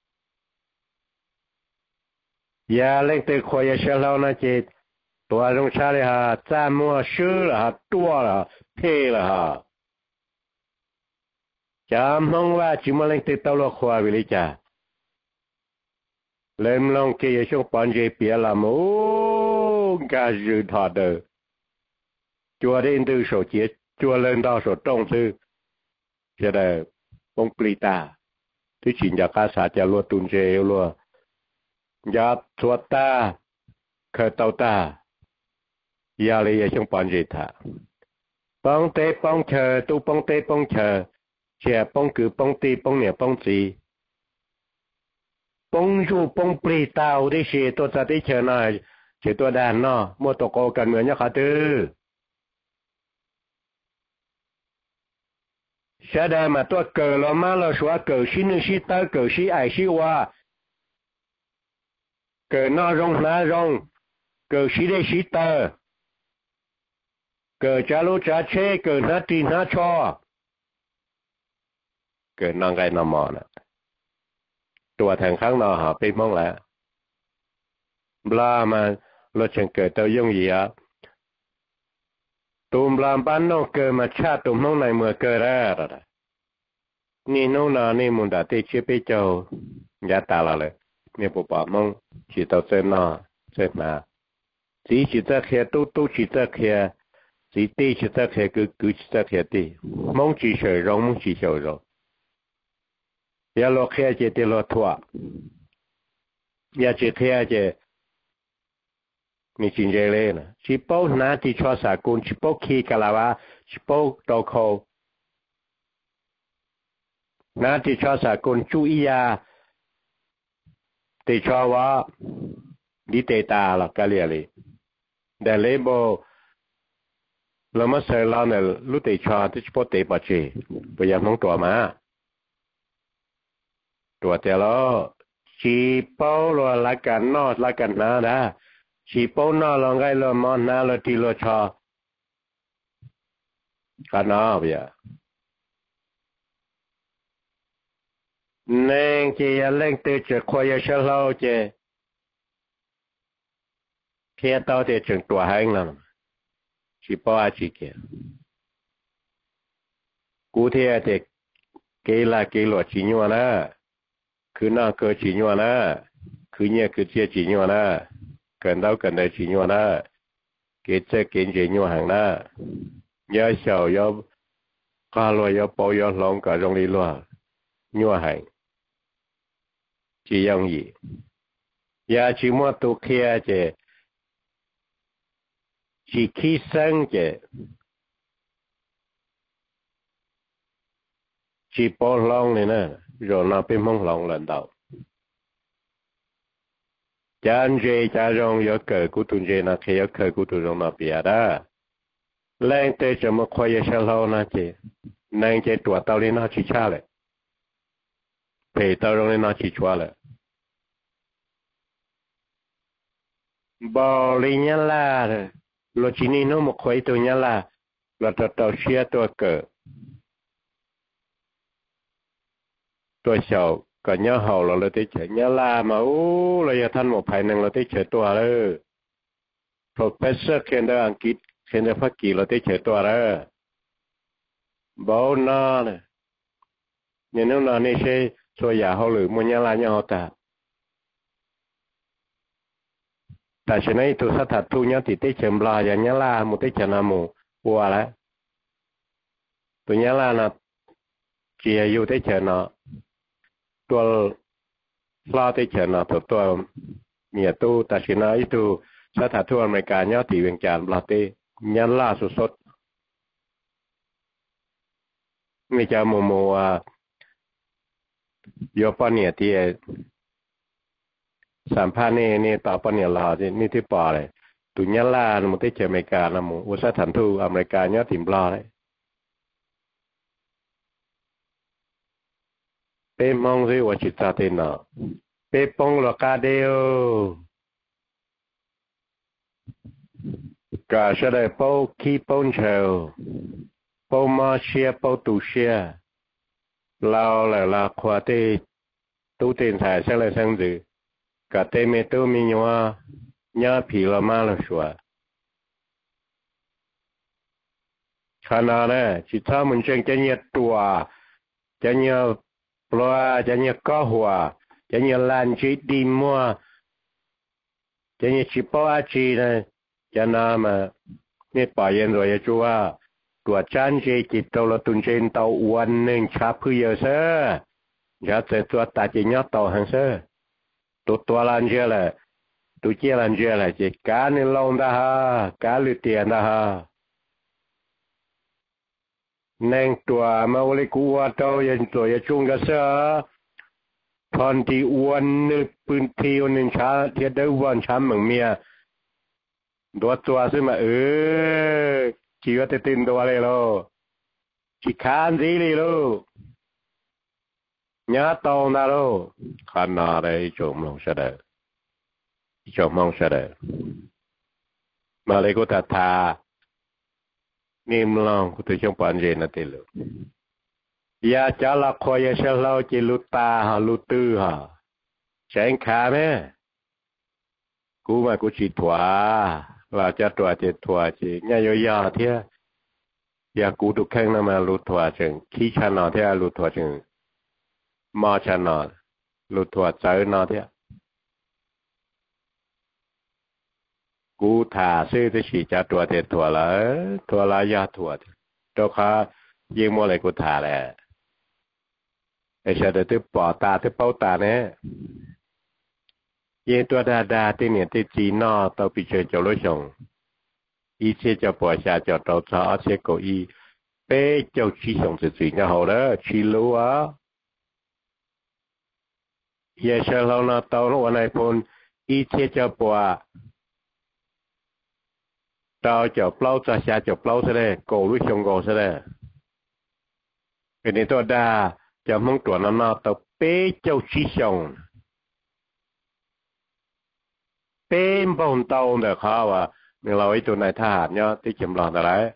อย่าเล่นตัวคอยเชาเรานะเจตัวลงชาเลยฮะจ้ามัวชื่อละฮะตัวละเพละฮะจำห้องว่าจิมาเล่นตัวตัวละคอยวิลิจ่าเล่นลงเกี่ยช่วงปอนเจเปียละมูกาจืดถอดเดอจัวเดินตัวโฉเจียจัวเล่นดาวโฉตรงซื้อจะได้ปงปลีตาที่ชินจากอาสาจะรัวตุนเจรัวยาสวดตาเคยเตาตายาเลยยังช่วงปอนเจถาปองเตปองเชอตูปองเตปองเชอเชียปองคือปองตีปองเหนียปองจีปงจูปงปลีตาได้เชียตัวจะได้เชอหน่อยเชียตัวแดนเนาะมัวตกโกกันเหมือนยักษ์ตื้อใช่ได้มาตัวเกิดเรามาเราชัวเกิดชิ้นนึงชิ้นเตอเกิดชิ้นไอชิ้นว่าเกิดนอรงน้ารงเกิดชิ้นได้ชิ้นเตอเกิดจะรู้จะเช่เกิดน้าตีน้าชอเกิดนางไก่นามอนะตัวแทงข้างนอหาไปมองแล้วบลามาเราจึงเกิดเตายงเยียตุมลามบ้านน้องเกิดมาชาตุมน้องในเมื่อเกิดแล้วนี่น้องนานี่มุนดาติชิปิเจ้ายาตาละเลยเนี่ยปุ๊บปั๊บมองฉีดตัวเส้นนอเส้นมาสีฉีดตะเคียตู้ตู้ฉีดตะเคียสีตีฉีดตะเคียคือคือฉีดตะเคียตีมองฉีเฉยร้องมองฉีเฉยร้องยาโลเคียเจติโลทัวยาเจเคียเจมีจริงใจเลยนะชิปโป้นาที่ชอบสากุลชิปโป้คีกะลาวะชิปโป้โตโคนาที่ชอบสากุลจุอียา tê cho quá đi tê ta là cái liền đi để lấy bộ là mất sợi lao này lúc tê cho thì chỉ tê bạch gì bây giờ mong tua mà tua tê lo chỉ bao lo là cái nó là cái nào đó chỉ bao nó là cái lo món nào là thì lo cho cái nào bây giờ nên chỉ lên từ chỉ khoai sơ lâu chỉ phía tao thì chừng tua hành lắm chỉ bao chỉ kia cụ thể thì cái là cái lo chỉ nhau nè cứ nào cứ chỉ nhau nè cứ nhẹ cứ chia chỉ nhau nè cần đâu cần đây chỉ nhau nè cái chế cái chỉ nhau hàng nè nhớ sầu nhớ cá lo nhớ bao nhớ lòng cả trong đi lo nhau hàng chỉ giống gì ya chỉ mua tu kia chứ chỉ khi sinh chứ chỉ bao lòng này nè rồi nó bị mong lòng lần đầu chân dây cha rong nhớ cờ của tụi dây nó khi nhớ cờ của tụi rong nó bị đó lên tới cho một khoai sơ lâu nó chứ nên cái tuổi tao đi nó chỉ cha lại về tao rong nó chỉ chua lại bỏ đi nhá là lo chỉ ní nó một khoai tụi nhá là là tao tao xia tụi cờ tụi sầu có nhớ hậu là lấy tới chơi nhớ là mà u là giờ thân một phải năng là tới chơi tua rồi professor khen đó anh kít khen đó phát kỳ là tới chơi tua rồi bảo nó này nhưng nếu nó này sẽ cho nhà hậu lử muốn nhớ là nhớ họ ta tại sao này tôi sát thật thu nhớ thì tới chơi bla giờ nhớ là một tới chơi nam mù qua đấy tôi nhớ là nó chỉ là yêu tới chơi nóตัวลาที่เชิญนะตัวตัวเมียตู้แต่ชินาอีตู้สถานทูตอเมริกาเนี่ยตีเวียงจันทร์ลาที่ยันล่าสุดสดไม่จะโมโมว่าโยปอนเนี่ยที่สัมภาษณ์นี่นี่ต่อปอนเนี่ยลาที่นี่ที่ป่าเลยตุยันล่ามันที่เชิญอเมริกานะมูอุตสาหกรรมทูตอเมริกาเนี่ยถิ่มปลาเลยเป็นมองสิว่าจิตใจเต็นน่ะเป็นปงหลอกาเดียวก็จะได้ปูขี้ปนเชลปูมาเชียปูตูเชียเราเลยละขวาที่ตู้เต็นสายเสลสังจืก็เต็มเมตู้มีนัวเนื้อผีละมาละชัวขนาดนั้นจิตใจมันจึงจะเงียบตัวจะเงียบเพราะว่าจะเนี่ยก็หัวจะเนี่ยลานจีดีมัวจะเนี่ยชิปอาจีนะจะน้ำมาเนี่ยป่าเย็นรอยจัวตัวจันจีจิตตัวละตุนเจนตัววันหนึ่งชาพื้นเยอะเสือจะเจอตัวตาจีเนี่ยตัวหังเสือตัวตัวลานเจเลยตัวเจลานเจเลยจีการนี่ลงได้ฮะการลุเตียนได้ฮะนั่งตัวมาวันกูว่าตัวยันตัวยันจุงกระเสือตอนที่วันนึกปืนทีวันหนึ่งช้าเทียดได้วันช้าเหมือนเมียตัวตัวซึ่งมาเออชีวิตตื่นตัวเลยโลชีคานสิเลยโลญาตองนะโลขนาดได้จมลงเสด็จจมลงเสด็จมาเลยกูตัดทานิ่มลองกูตัวช่างปันเจนนั่นเองยาจะละคอยเชลเราจิลุตาฮะลุตื้อฮะแสงขาไหมกูมากูฉีดถั่วว่าจะตัวเจ็ดถั่วจีเนี่ยยาวๆเท่ายากูตุกแข้งนั่นมาลุถั่วจึงขี้ชันนอเท่าลุถั่วจึงมอชันนอลุถั่วเจอนอเท่ากูถ่าซื้อที่ฉีดจะตัวเจ็ดถั่วละถั่วละยาถั่วตัวเขายิงมัวอะไรกูถ่าแหละไอ้ชาเดที่ปอตาที่เป้าตาเนี่ยยิงตัวดาดาที่เนี่ยที่จีนอตัวปิเชจลุชงอีเชจะปอชาจะตัวชาเชโกอีเป้เจ้าชีสงสิสิเนี่ยเขาเลยชีลัว giờ sau lâu nó tàu nó này phun ít thiết cho bùa tàu cho plau cho xa cho plau thế này cổ với sông cổ thế này cái này tôi đa cho mong tuổi nó nó tàu bế châu chi sông bế bông tàu được khó à mình lâu ấy tụi này tha hạt nhá tí chìm lòn đấy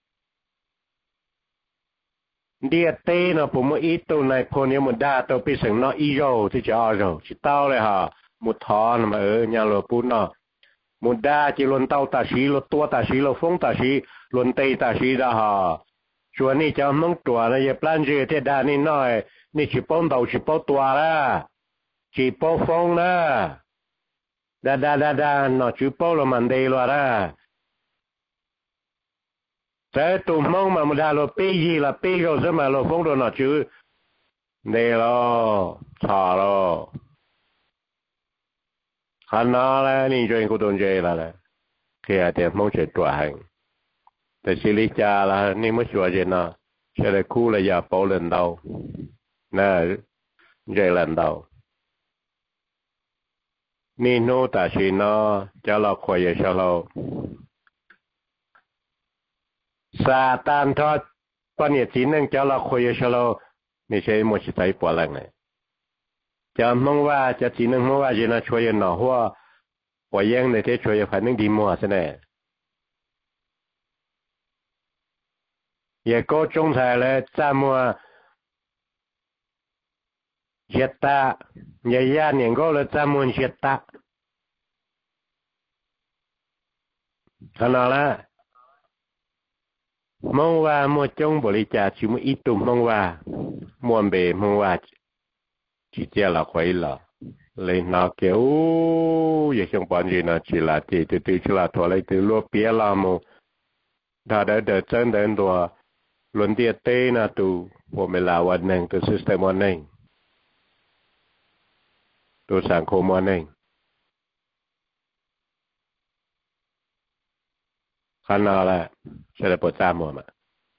địa tê nó cũng một ít tụi này phun như một đa tàu bị sừng nó ít rồi thì cho rồi chỉ taoเลยhả một thọ mà ở nhà lô bún nó một đa chỉ luận tàu ta sĩ luận tua ta sĩ luận phong ta sĩ luận tây ta sĩ đó hảช่วงนี้จะมั่งตัวนะอย่าพลันเจอที่ด้านนี้หน่อยนี่chỉป้องเต่าchỉป้องตัวละchỉป้องฟงนะดาดาดาดาเนาะchỉป้องเรามันเดียวละแต่ตัวมั่งมาไม่ได้เราปียี่ละปีก็สมัยเราฟงเราเนาะชื่อเดียวละชาละขันน้าแล้วนี่จอยกูโดนเจอแล้วแหละแค่เดี๋ยวมั่งเจอตัวเองแต่สิริจาละนี่ไม่ชัวร์เจนะเชื่อเลยคู่เลยอย่าเป่าเล่นเดาน่าใจเล่นเดานี่โน้ตาชีนะจะเราคอยจะเราซาตานทอดปัญญาจีนึงจะเราคอยจะเราไม่ใช่หมดสิทธิ์ปวดแรงเลยจะมองว่าจะจีนึงมองว่าเจนะช่วยหน่อหัวหัวแย่งในที่ช่วยผ่านนึงดีมัวซะแน่也够中彩了，咱们接打，也也年够了，咱们接打，看到了？梦话莫中不离家，就么一度梦话，莫被梦话，直接了回了，来那个哦，也想帮人呢，去了，对对对，去了，拖来对路别了么，他的的真的多。luận địa tê na tu bộ mình làวันหนึ่งตัว system วันหนึ่งตัวสังคมวันหนึ่งขนาดละใช่เลยปวดตามหมดมา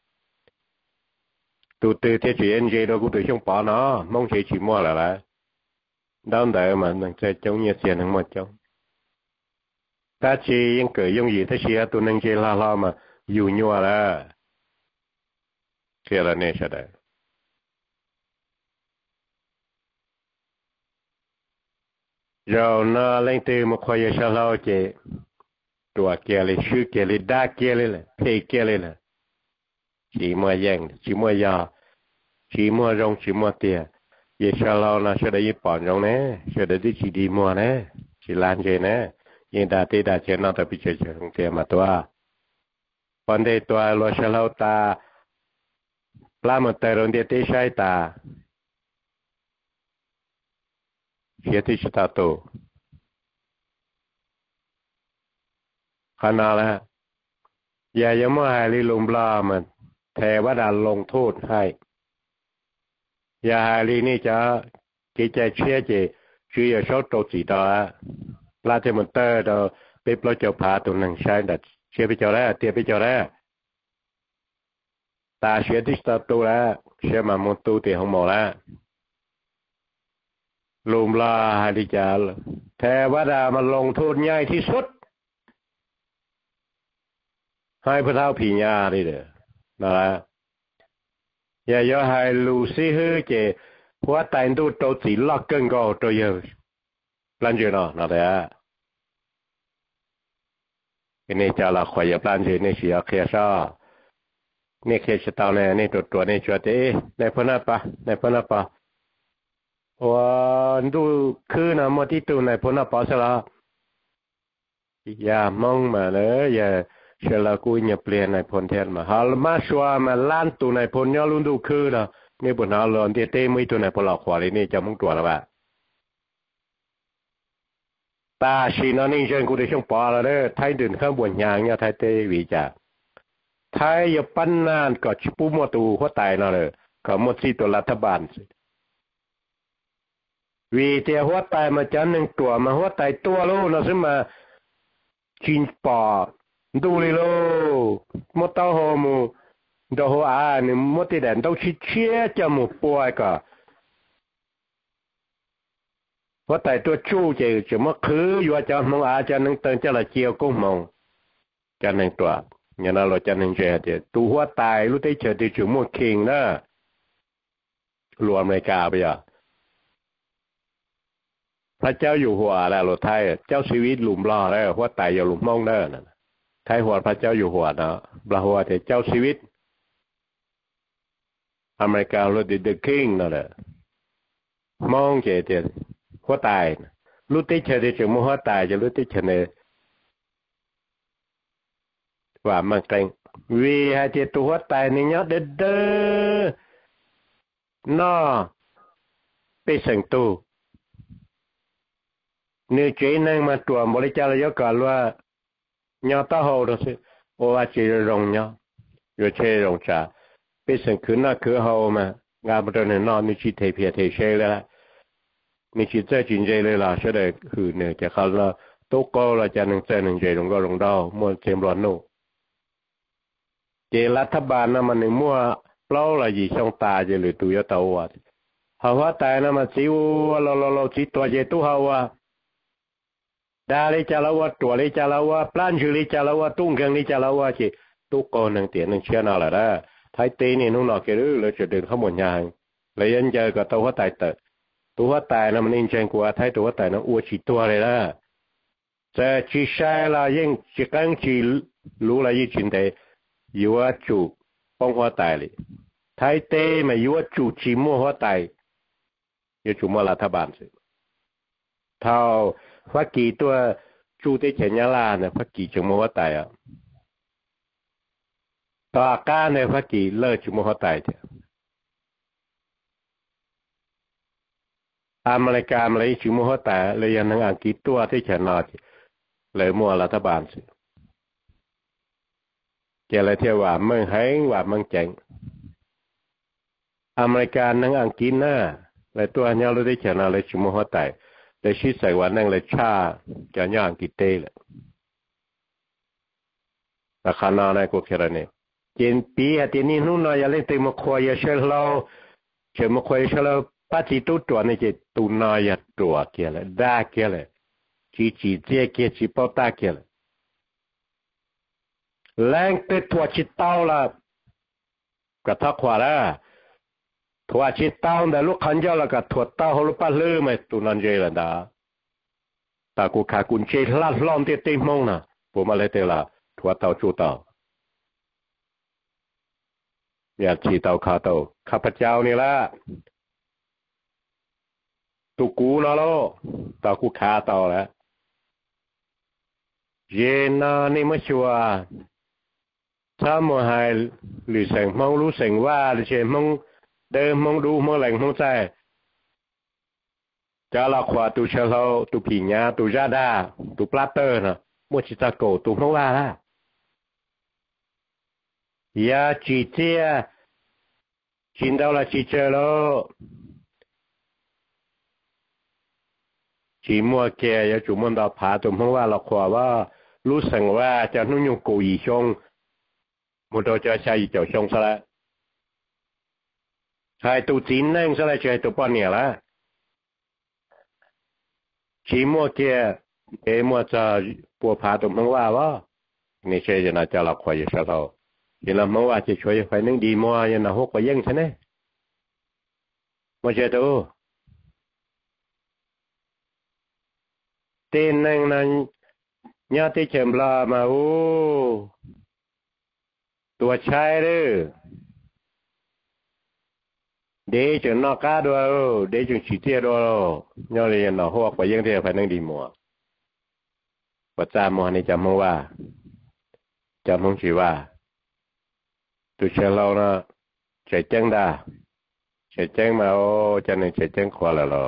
ตัวตื่นที่จีเอ็นจีเรากูตัวช่วงปอเนาะมองเฉยจีมัวละละดาวเดิมมันนั่งใจจงเงียบเสียงทั้งหมดจงถ้าจียังเกิดยังอยู่ถ้าเชียตัวนั่งเจลาลามาอยู่ยัวละเชื่อแล้วเนี่ยใช่ไหมเราเนาะเล่นตื่นมาคอยจะเล่าเจตัวเกลีชื่อเกลีด่าเกลีเลยเพย์เกลีเลยชีมัวแย่งชีมัวยาชีมัวรงชีมัวเตียยิ่งเราเนาะใช่ได้ยิ่งปอนรงเนี่ยใช่ได้ที่ชีดีมัวเนี่ยชีลานเจเนี่ยยิ่งด่าตีด่าเจน่าจะพิจารณาตรงเตียมาตัวปอนเดตัวเราใช่เราตาปลาหมดแต่เราเดียที่ใช้ตาเสียที่ชะตาโตขนาดละอย่าอย่ามาให้ลิลุมปลามันแทว่าดาลงโทษให้อย่าให้ลินี่จะกิจเชื่อเจชื่อชอบโตสีตาปลาเทมันเตอร์เราไปปล่อยเจ้าผาตัวหนึ่งใช้ดัดเชื่อไปเจ้าแล้วเตี้ยไปเจ้าแล้วตาเชื่อที่สตาร์ตัวแล้วเชื่อมาหมดตัวเตี้ยของหมอแล้วลุมลาให้ดิจาลแทว่าดามันลงโทษง่ายที่สุดให้พระเท้าผีญาดิเด้อนั่นแหละอย่าอย่าให้ลูซี่ฮือเจหัวแต่งตัวโตสีล็อกเกินก็ตัวเยอะพลันเจอเนาะนั่นแหละอันนี้จะละขวายพลันเจนี่เสียเคียซ่านี่เคียชะตาเนี่ยนี่ตัวตัวนี่ชัวเต้ในพนับปะในพนับปะว่าดูคือนะมอที่ตัวในพนับปะสละอย่ามองมาเลยอย่าเชื่อละกูอย่าเปลี่ยนในพนเทียนมาฮัลมาชัวมาล้านตัวในพนยอลุนดูคือนะนี่บนหาลอนเตเต้ไม่ตัวในพลขวาเลยนี่จะมุ่งตัวละบ้าตาชีนนี่เชิญกูได้ช่วงปอละเด้อไทยดื่นข้างบนยางเนี่ยไทยเตวิจาไทยอย่าปั้นนานก็ชิปุมตูหัวตายนะเลยก็หมดที่ตัวรัฐบาลวีเตียหัวตายมาจันหนึ่งตัวมาหัวตายตัวโลนะซึ่งมาชินปอดูเลยโลมดเต้าหอมูดอกหัวอ่านมดที่แดนต้องชิเชี่ยจมูกป่วยก็เพราะแต่ตัวจู้จะจะมาคืออยู่อาจารย์มองอาจารย์นึงเตินจะละเจียวกุ้งมองจะนึงตัวอย่างนั้นเราจะนึงเจอจะตัวหัวตายรู้ได้เจอที่จุมั่วคิงนะรวมในกาไปอ่ะพระเจ้าอยู่หัวแล้วเราไทยเจ้าชีวิตหลุมล่อแล้วหัวตายอย่าหลุมมองเด้อนะไทยหัวพระเจ้าอยู่หัวนะปลาหัวแต่เจ้าชีวิตอเมริกาเราดิเดอะคิงนั่นแหละมองเจเจหัวตายรู้ได้เจอที่จุมั่วหัวตายจะรู้ได้เจอในว่ามันเกรงวีให้เจตัวหัวตายนี่เนาะเด้อเด้อนอไปสังตูเนื้อเจนั่งมาตัวบริจาคยกก่อนว่าเนาะต้าหูดูสิโอ้ว่าเจรงเนาะอยู่เชรงจ่าไปสังคืนน่ะคือหูมางานบริเวณนอนนี่ชีเทพีเทเชเลยละนี่ชีเจ้าจินเจเลยล่ะเสด็จคือเนี่ยจะเขาละโต๊ะก็ละจะหนึ่งเจหนึ่งเจรงก็รงดาวมวนเจมร้อนนู่เจรัฐบาลน่ะมันในมั่วเปล่าละยี่ช่องตาเจหรือตัวยตัววัดเขาว่าแต่น่ะมันสิวเราเราเราจิตตัวเจตัวเขาว่าดาลิจาลาวตัวลิจาลาวปลันจุลิจาลาวตุ้งกังลิจาลาวจีตุกคนหนึ่งเตียนหนึ่งเชื่อนาละนะไทยตีนี่นุ่งนอกเกลือเลยจะเดินเข้าหมดยางเลยยันเจอกับตัวหัวตายเตะตัวหัวตายนะมันอินเชงกว่าไทยตัวหัวตายนะอ้วนฉีตัวเลยนะจะชีใช้ละยังชีกังชีรู้ละยี่จินเตอยู่ว่าจูป้องหัวตายเลยไทยเตมาอยู่ว่าจูชีมัวหัวตายอยู่จูมัวรัฐบาลสิเท่าฟักกี่ตัวจูได้เฉยยาลาเนี่ยฟักกี่จุมัวตายอ่ะต่ออาการเนี่ยฟักกี่เลิกจุมัวตายเถอะอเมริกาอะไรจุมัวตายเลยยังนั่งอังกฤษตัวที่เฉยนอเลยมัวรัฐบาลสิเกี่ยวอะไรเที่ยวว่าเมืองแห้งว่าเมืองเจ๋งอเมริกานั่งอังกฤษน่ะเลยตัวนี้เราได้เฉยนอเลยจุมัวตายแต่ชีใส่วันนั่งเลยชาจะย่างกิเตเลยแต่ขนาดนั้นก็แค่นี้เจนปีอาทิตย์นี้นู่นน่ะยังเล่นตีมาคอยเชลเราเชลมาคอยเชลปัจจิตุตัวนี่จะตุนายตัวเกี่ยเลยด่าเกี่ยเลยจีจีเจ้าเกี่ยจีปอตาเกี่ยเลยแรงเตะตัวจิตเต้าละกระทักขวาละถั่วชิดเต้าแต่ลูกขันเจ้าละกับถั่วเต้าเขาลูกป้าลืมไหมตุนันเจริญดาแต่กูขากุนเชลลัดล้อมเตะเต็มมองนะผมมาเลยเตะละถั่วเต้าจูเต้าอย่าชีเต้าขาเต้าข้าพเจ้านี่ละตุกูนะโลตากูขาเต้าแล้วเย็นนะนี่ไม่ชัวถ้ามัวหายหรือเสียงมองรู้เสียงว่าหรือเสียงมองเดิมมองดูมองแหล่งมองใจจะละขวาตูเชลล์ตูผีญาตูจาดาตูปลาเตอร์นะมัวจิตาโกตูมองว่าละยาจีเจียจินดาวละจีเจโลจีมัวแกยาจูมันดาผาตูมองว่าละขวาว่ารู้เสียงว่าจะนุ่งยงกูอีชงมุดจะใช้เจ้าชงซะแล้วใช้ตัวจีนนั่งซะแล้วใช้ตัวป้อนเนี่ยละชีมัวเกียเอมัวจะปัวพาตัวมังว่าว่านี่ใช่จะน่าจะหลับคอยอยู่ซะเราเดี๋ยวเรามังว่าจะช่วยไฟนึงดีมัวยันน่ะหกไปยังใช่ไหมมัวเจตัวเต้นนั่งนั่งญาติเฉมลามาโอ้ตัวชายเด้อเดี๋ยวจะนอกกาด้วยเดี๋ยวจะฉีดเที่ยวด้วยย้อนเรียนน่ะหกไปยังเที่ยวไฟนึงดีมัวปัจจามัวนี่จำมังว่าจำมังชีว่าตัวเชลเรานะใจเจ้งดาใจเจ้งมาโอ้จะหนึ่งใจเจ้งขวาแล้วเรา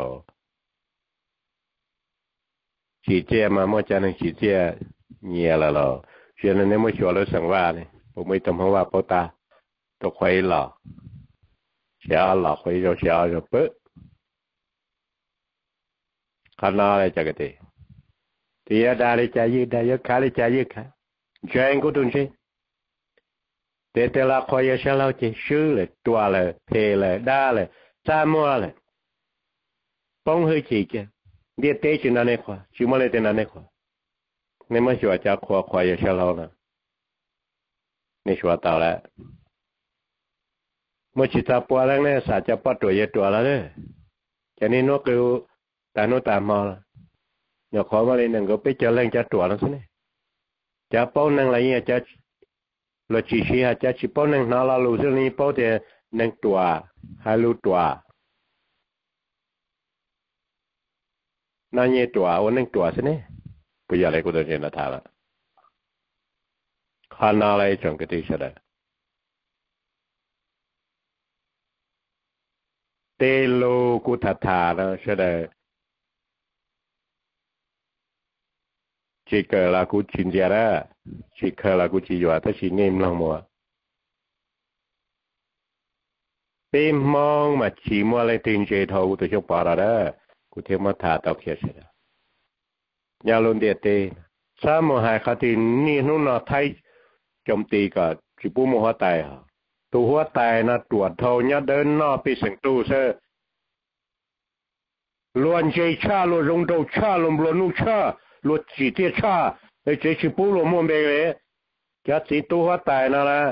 ฉีเจียมาเมื่อจะหนึ่งฉีเจียเงียแล้วเราเชื่อนั้นเนี่ยไม่ชัวร์เลยสั่งว่าเนี่ยผมไม่ต้องว่าปตาตัวควายหล่อเสียหล่อควายเราเสียเราเป๊ะขนาดอะไรจักรตีที่ยาดาลิจายิดายขาลิจายิค่ะเจงก็ตุนใช่แต่แต่ละคอยเชลเราจะชื่อเลยตัวเลยเพเลยด่าเลยจามัวเลยป้องเฮจีเก địa tế chỉ năn này khoa chỉ mà lấy tên năn này khoa nên mà chùa cha khoa khoa giờ sao lâu nè nên chùa tao lại mà chỉ ta qua lần này sao cha bắt tuổi giờ tuổi là đấy cho nên nó kêu ta nó tạm mò nhỏ khó mà lên đừng có biết cho lên cha tuổi nó thế này cha bao năng là như cha là chỉ chỉ ha cha chỉ bao năng nó là lù cho nên bao thì năng tuổi hai lù tuổi nó như tuổi ở năng tuổi thế này bây giờ lại có được chuyện là thà là khả năng lại trong cái gì đó tê lô của thà thà đó sẽ là chỉ cần là của chuyên gia đó chỉ cần là của chỉ dọa tới chỉ niệm lòng mùa tìm mong mà chỉ mua lại tiền chế thầu từ trong bỏ ra đó của thêm mà thà tao kia sẽ nhà luôn địa tê sao mà hai khát tiền ni nó nó thay trong tì cả chỉ bù mua hoa tài hả tu hoa tài nó tuột thầu nhá đơn nó bị sừng tu sơ luôn chơi cha luôn rong đầu cha luôn luôn nu cha luôn chỉ tiết cha để chơi chỉ bù luôn mua bề đấy cái chỉ tu hoa tài nó là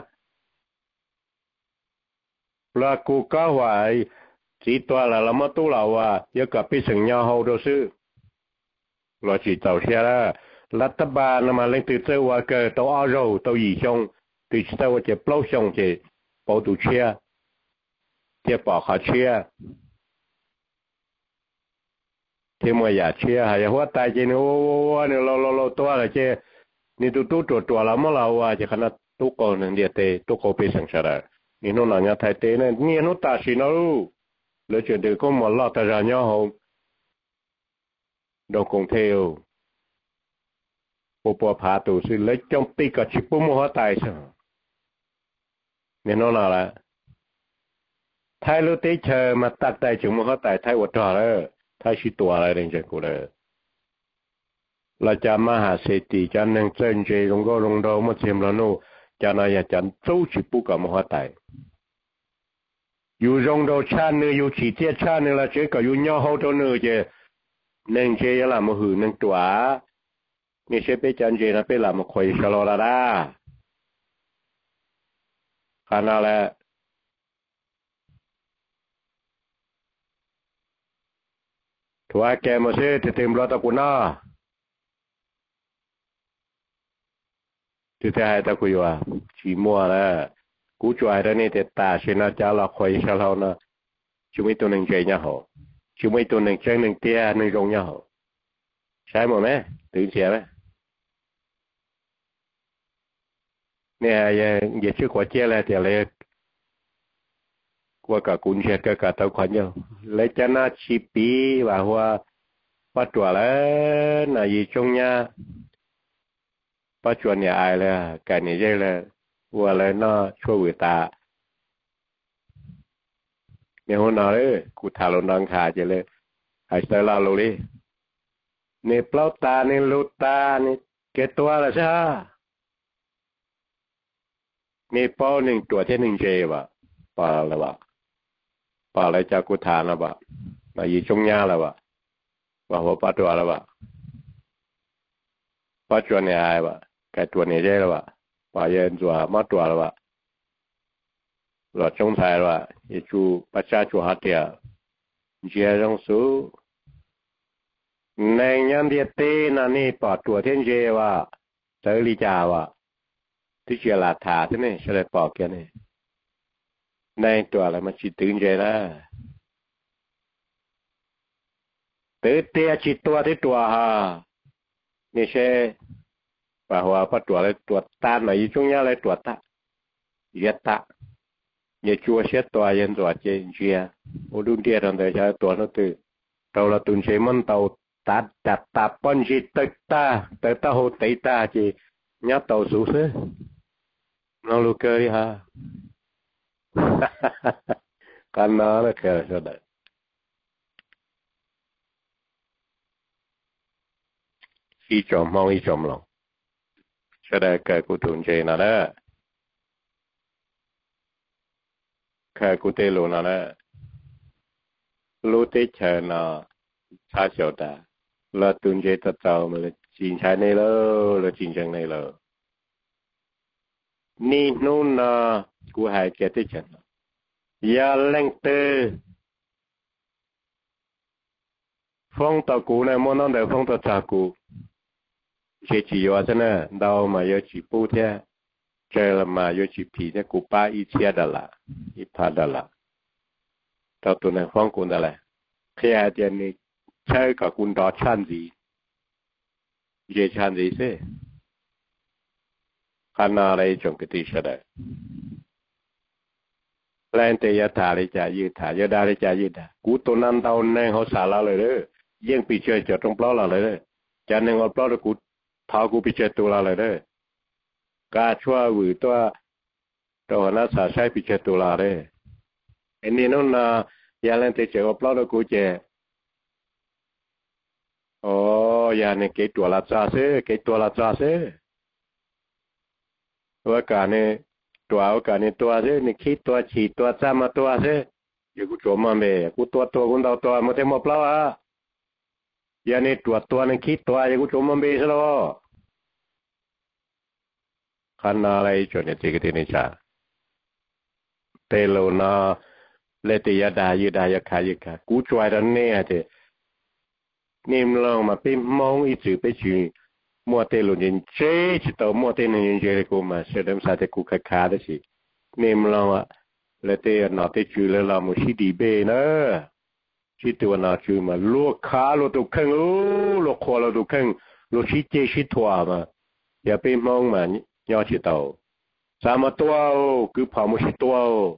là cụ cao hoài chỉ toa là làm tu lão à giờ cả bị sừng nhau hầu đồ sư là chỉ tàu xe đó là tập ba nó mà lên từ từ qua cái tàu ao rồi tàu gì xong từ tàu chỉ bao xong chỉ bao tụ xe chỉ bảo họ xe thì mà nhà xe hay hoa tai chỉ nó nó lo lo lo toa là chứ ni tu tu tu tu là mà lão à chỉ khả năng tu còn nên địa tê tu có bị sừng sờ ni nó là nhà thái tê nên ni nó ta chỉ nó lỡ chuyện được có một lọ ta ra nhau không đâu cùng theo bộ bộ phá tù sư lấy trong tí cả chip bố mua hóa tài sao nên nó nào là thay lúc tí chờ mà tạc tài chúng mua hóa tài thay vật trò đó thay sĩ tùa lại đến chân của đó là cha mà hạ xe tỷ cha nâng chân chê rung gô rung đâu mà xem là nô cha này chẳng châu chip bố cả mua hóa tài dù rung đâu cha nữa dù chỉ tiết cha nữa là chế cả dù nhau hậu đâu nữa chứ nên chế là một hử nâng tùaนี่เชฟไปจันเจนะไปละมาคอยชะลอละดาขนาดแหละถัวแกมาเสียที่เต็มรถตะกุน่าที่จะให้ตะกุยว่าชีมัวแล้วกูจ่ายแล้วนี่แต่ตาเชนะจ้าละคอยชะลอนะชิไม่ตัวหนึ่งใจเนี่ยเหรอชิไม่ตัวหนึ่งใจหนึ่งเตี้ยหนึ่งรงเนี่ยเหรอใช่หมดไหมตื่นเสียไหมเนี่ยยังยังชื่อขวดเจ้าเลยแต่เลยกว่ากับกุญแจกับกับตัวขวัญอยู่เลยจะน่าชิปีว่าหัวปัจจุบันแล้วน่ะยี่จงเนี่ยปัจจุบันเนี่ยไอเลยกันนี่เจ้าเลยว่าเลยน่าช่วยตาเนี่ยหัวหน้าเลยกูทารุณนังขาเจเลยไอ้เสือลาลุลีเนี่ยเปล่าตาเนี่ยลุตาเนี่ยเกตัวละใช่นี่ป้อหนึ่งตัวที่หนึ่งเจวะปลาละวะปลาอะไรจากกุฐานละวะมาอยู่ชงยาละวะว่าหัวปลาตัวละวะปลาตัวเนี่ยไอ้วะแกตัวเนี่ยเจละวะปลาเย็นตัวมาตัวละวะหลอดชงไทยละวะยี่จูปัจจัยจูฮัตเตียเจียรงสูในยันเดียเต้นั่นนี่ปลาตัวที่เจวะเตลิจาวะที่เชื่อลาถาที่นี่เฉลยปอกแกนี่ในตัวอะไรมันจิตตื่นใจนะตื่นเตี้ยจิตตัวที่ตัวฮะนี่ใช่ป่าหัวปัดตัวอะไรตัวตาหน่อยช่วงนี้อะไรตัวตาเยตาเนี่ยชัวเช็ดตัวยันตัวเจนเชียโอ้ดุนเดียตอนเดียใช้ตัวนั่นตื่นเราละตุนเชมันเตาตัดจัดตาปนจิตตึกตาตึกตาโหติตาจีnhớ tàu xuống thế nó lu cơ đi ha con nó là cơ sao đấy ý chồng mong ý chồng lòng sao đây cơ của tuần chơi nào đó cơ của tê lù nào đó lu tê chờ nó xa xấu ta là tuần chế thật tàu mà là chín trái này lơ là chín chẳng này lơ ni nôn na cú hai kia tới chân ya leng tê phong tàu cú này món ăn để phong tàu trà cú chỉ chỉ vào thế này đâu mà yêu chỉ bù thế chơi là mà yêu chỉ phí thế cú ba ít chia đà la ít phá đà la tàu tuần này phong cú đà la khi ai tiền này chơi cả cú đó chăn gì dễ chăn gì thế khán nào lấy trong cái tí đó lên tới giờ thả đi trả dư thả giờ đa đi trả dư thả cú tuần năm tàu này họ xả la rồi đó riêng bị chơi cho trong plo là rồi đó cho nên họ plo được cú tháo cú bị chơi tu la rồi đó cá chua vừa toaตัวน่าสาใช้พิจารณาเลยอันนี้นู่นนะยาเล่นเตะเจ้าปลาดกูเจโอ้ยาเนี่ยเกตัวละจ้าเซ่เกตัวละจ้าเซ่ว่าการเนี่ยตัวว่าการเนี่ยตัวเซ่เนี่ยคิดตัวฉีดตัวจ้ามาตัวเซ่อยู่กูโจมมันเบกูตัวตัวกูดาวตัวมันเต็มหมดเปล่าอ่ะยาเนี่ยตัวตัวเนี่ยคิดตัวอยู่กูโจมมันเบซะแล้วขันอะไรจนเนี่ยที่กินนี่จ้าเตโลนาเลติยาดายืดายาขายกากูช่วยดันเนี่ยเจนิ่มลองมาเป็นมองอีจือไปจือมัวเตโลยินเจจิตมัวเตนยินเจริกูมาเสด็จสาเตกูขาขาได้สินิ่มลองอ่ะเลติยานาเตจือเลลามุชิดีเบนะชิตัวนาจือมาลวกขาลวกตุกขังโอ้ลวกคอลวกตุกขังลวกชิเจชิทัวมาอย่าไปมองมันย่อชิโตสามตัวคือผ่ามุชิตัว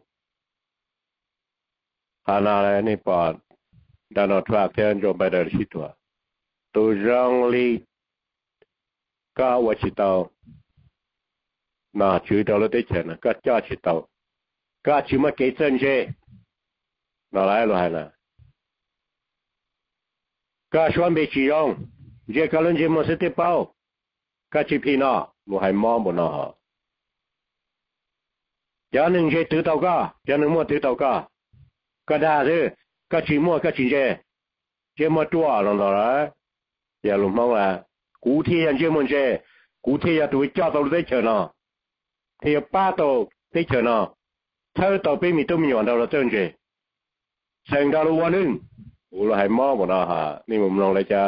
ฮานาอะไรนี่ปอดดานอทราเทียนจบไปเดินชิตัวตัวจังลีก็ว่าชิตัวน่าชื่อตัวเราได้เช่นก็จ้าชิตัวก็ชื่อมาเกิดเส้นเจน่าไรหรอฮะนะก็ชวนไปชิยองเจ้าก็เล่นเจมันเสด็จเป้าก็ชิพี่น้าหนูให้มองบนน่ะยาหนึ่งเจถือเต่าก็ยาหนึ่งมัวถือเต่าก็ก็ได้สิก็ชิมัวก็ชิเจเจมัวตัวลงต่อเลยอย่าลุมมองละกูที่ยังเจมันเจกูที่ยังตัวเจ้าตัวได้เฉินอ่ะที่ป้าตัวได้เฉินอ่ะเธอตัวเป็นมีตัวมีหวานตัวละเจ้าเจเสียงดาววันนึงกูเราให้มองบนน่ะฮะนี่มุมลองเลยจะ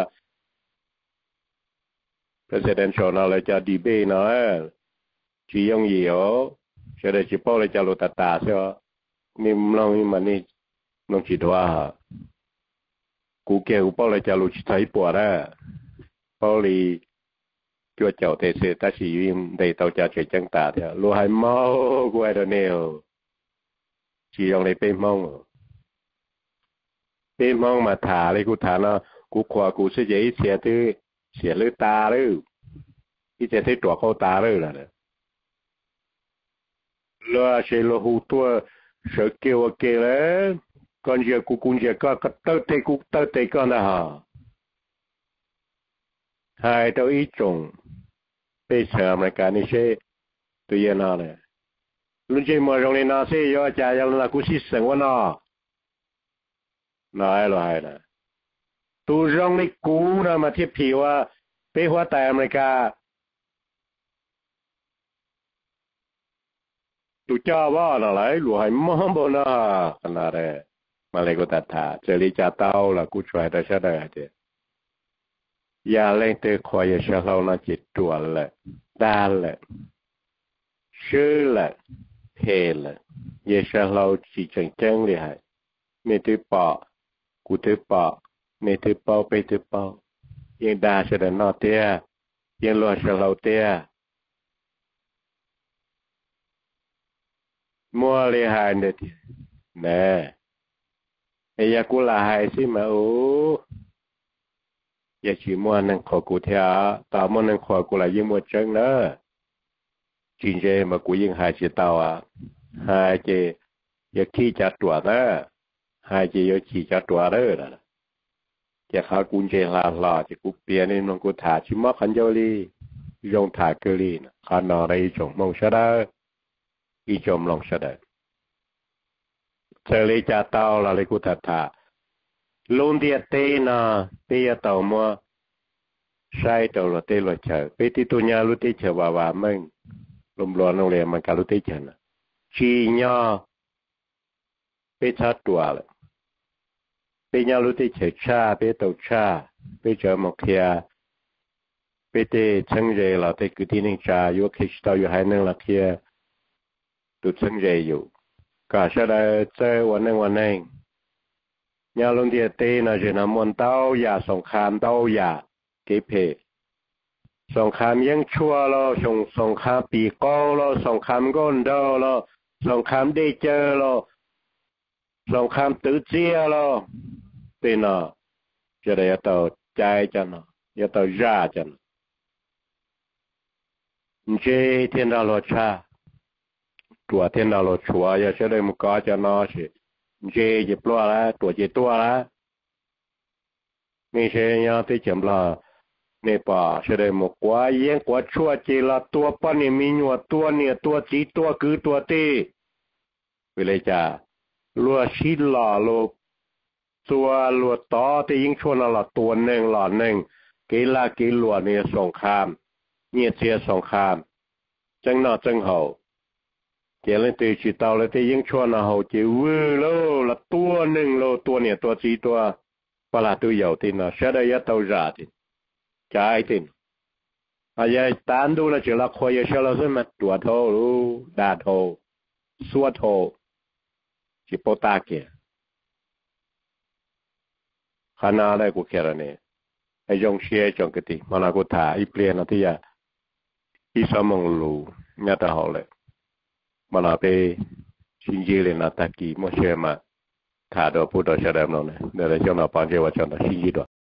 presidential น่ะเลยจะดีเบตน่ะchỉ用gì ở cho nên chỉ bảo là cho lô tạt tạt thôi nhưng long nhưng mà ni long chỉ đoa hả cú kia cú bảo là cho lô chỉ thấy bỏ ra bảo li cho cháu thế sẽ ta chỉ dùng để tàu cha chạy chân tạt thôi lô hai mau quay đó nèo chỉ用để bên mông bên mông mà thả lấy cú thả nó cú khoa cú sẽ dễ xẻ thứ xẻ lưỡi ta đấy cái sẽ thấy trọ câu ta đấy là lo sẽ lo hụt tua sợ kêu kêu đấy con giờ cụ cũng giờ có có tơ tê cụ tơ tê con đó hả hai tao ít trồng bây giờ mà cái này sẽ tự nhiên nào này lúc chơi mà trong này nó sẽ do cha cho là cụ sĩ sinh hoạt nó nói là hay là tu trong này cụ là mà thiết phiếu à bây hóa tại America tu cha va là lại lùa hay mắm bò na cái nào đấy mà lại có tạt thả chơi lý cha tao là cú chơi đó sao đấy chứ ya lên tới khỏi ya sao lâu nó chỉ trùa lại đa lại sư lại hề lại ya sao lâu chỉ chẳng chẳng đi hay mẹ tới bỏ cú tới bỏ mẹ tới bỏ bé tới bỏยังด่าเสด็จนอเตียยังลวดเสลาเตียมัวเลยหายเนี่ยแน่ไอ้ยากูลาหายสิมาโอ้ยาชีมัวนั่งขอกูเทียตามัวนั่งขอกูลายิ่งมัวจังเนอะจริงเจมากูยิ่งหายชีตาวอ่ะหายเจยาขี้จัดตัวเนอะหายเจยาขี้จัดตัวเด้อนะจะขากุญแจลาลาจะกูเปลี่ยนนี่น้องกูถ่าชิมะขันเจลียงถ่าเกลีนะขานอะไรจงมองชะได้อีจมลองชะได้เจลีจะเต้าละเลยกูถ่าถ่าลุนเดียเตนะเตียเต่ามัว sai đầu là tê là chờ bây tí tôi nhà lúc tê chờ bà bà mình lùm lùa nông lệ mà cả lúc tê chờ nè chi nhỏ bây cha tuổi là bây nhà lúc tê chờ cha bây tàu cha bây giờ một kia bây tê chân rề là tê cứ tí nên cha yếu khi tao yếu hai nâng là kia tụi chân rề yếu cả sẽ là chơiวันนึงวันนึงnhà lúc tê tê là chỉ là muốn tao ya song khám tao ya cái phê song khámยังชั่วloสงสงครามปีก้อloสงครามก้นดอloสงครามได้เจอloสงครามตื้อเจียloเป็นเนาะจะได้ต่อใจจันเนาะจะต่อจ้าจันเจเทียนดาวโลชาตัวเทียนดาวโลชัวจะจะได้มุกจะนอสิเจจะปลัวละตัวจะตัวละนี่เชียร์ที่จำละเนี่ยป่ะเฉยๆหมกว่าเยี่ยงกว่าชั่วจีละตัวป้านี่มีหนวดตัวเนี่ยตัวจีตัวคือตัวตีไปเลยจ้าลัวชิลหล่อลัวตัวลัวต่อที่ยิ่งชวนเราตัวหนึ่งหล่อหนึ่งกีฬากีลัวเนี่ยสงครามเนี่ยเสียสงครามจังนอจังเหาเจ้าเล่นตีจีเตาเลยที่ยิ่งชวนเราจีวื้อโลละตัวหนึ่งโลตัวเนี่ยตัวจีตัวปลาตัวใหญ่ที่น่ะเชื่อได้ยัดเตาจ่าที่ใจตินอาจจะตามดูแล้วจะละคอยเชื่อเราใช่ไหมตัวโตรู้ดาโตสัวโตจิปตาเกียขนาดอะไรกูแค่ละเนี่ยไอ้ยงเชียจงกติมันกูถ่ายอีเปลี่ยนที่จะอีสมองรู้เนี่ยแต่หอเลยมันเอาไปชิงจีเลยนะตะกี้มั่วเชื่อมาถ่ายตัวพูดตัวเชื่อได้มั้งเนี่ยเดี๋ยวเราจะเอาปัญญาว่าจะเอาชิงจีตัว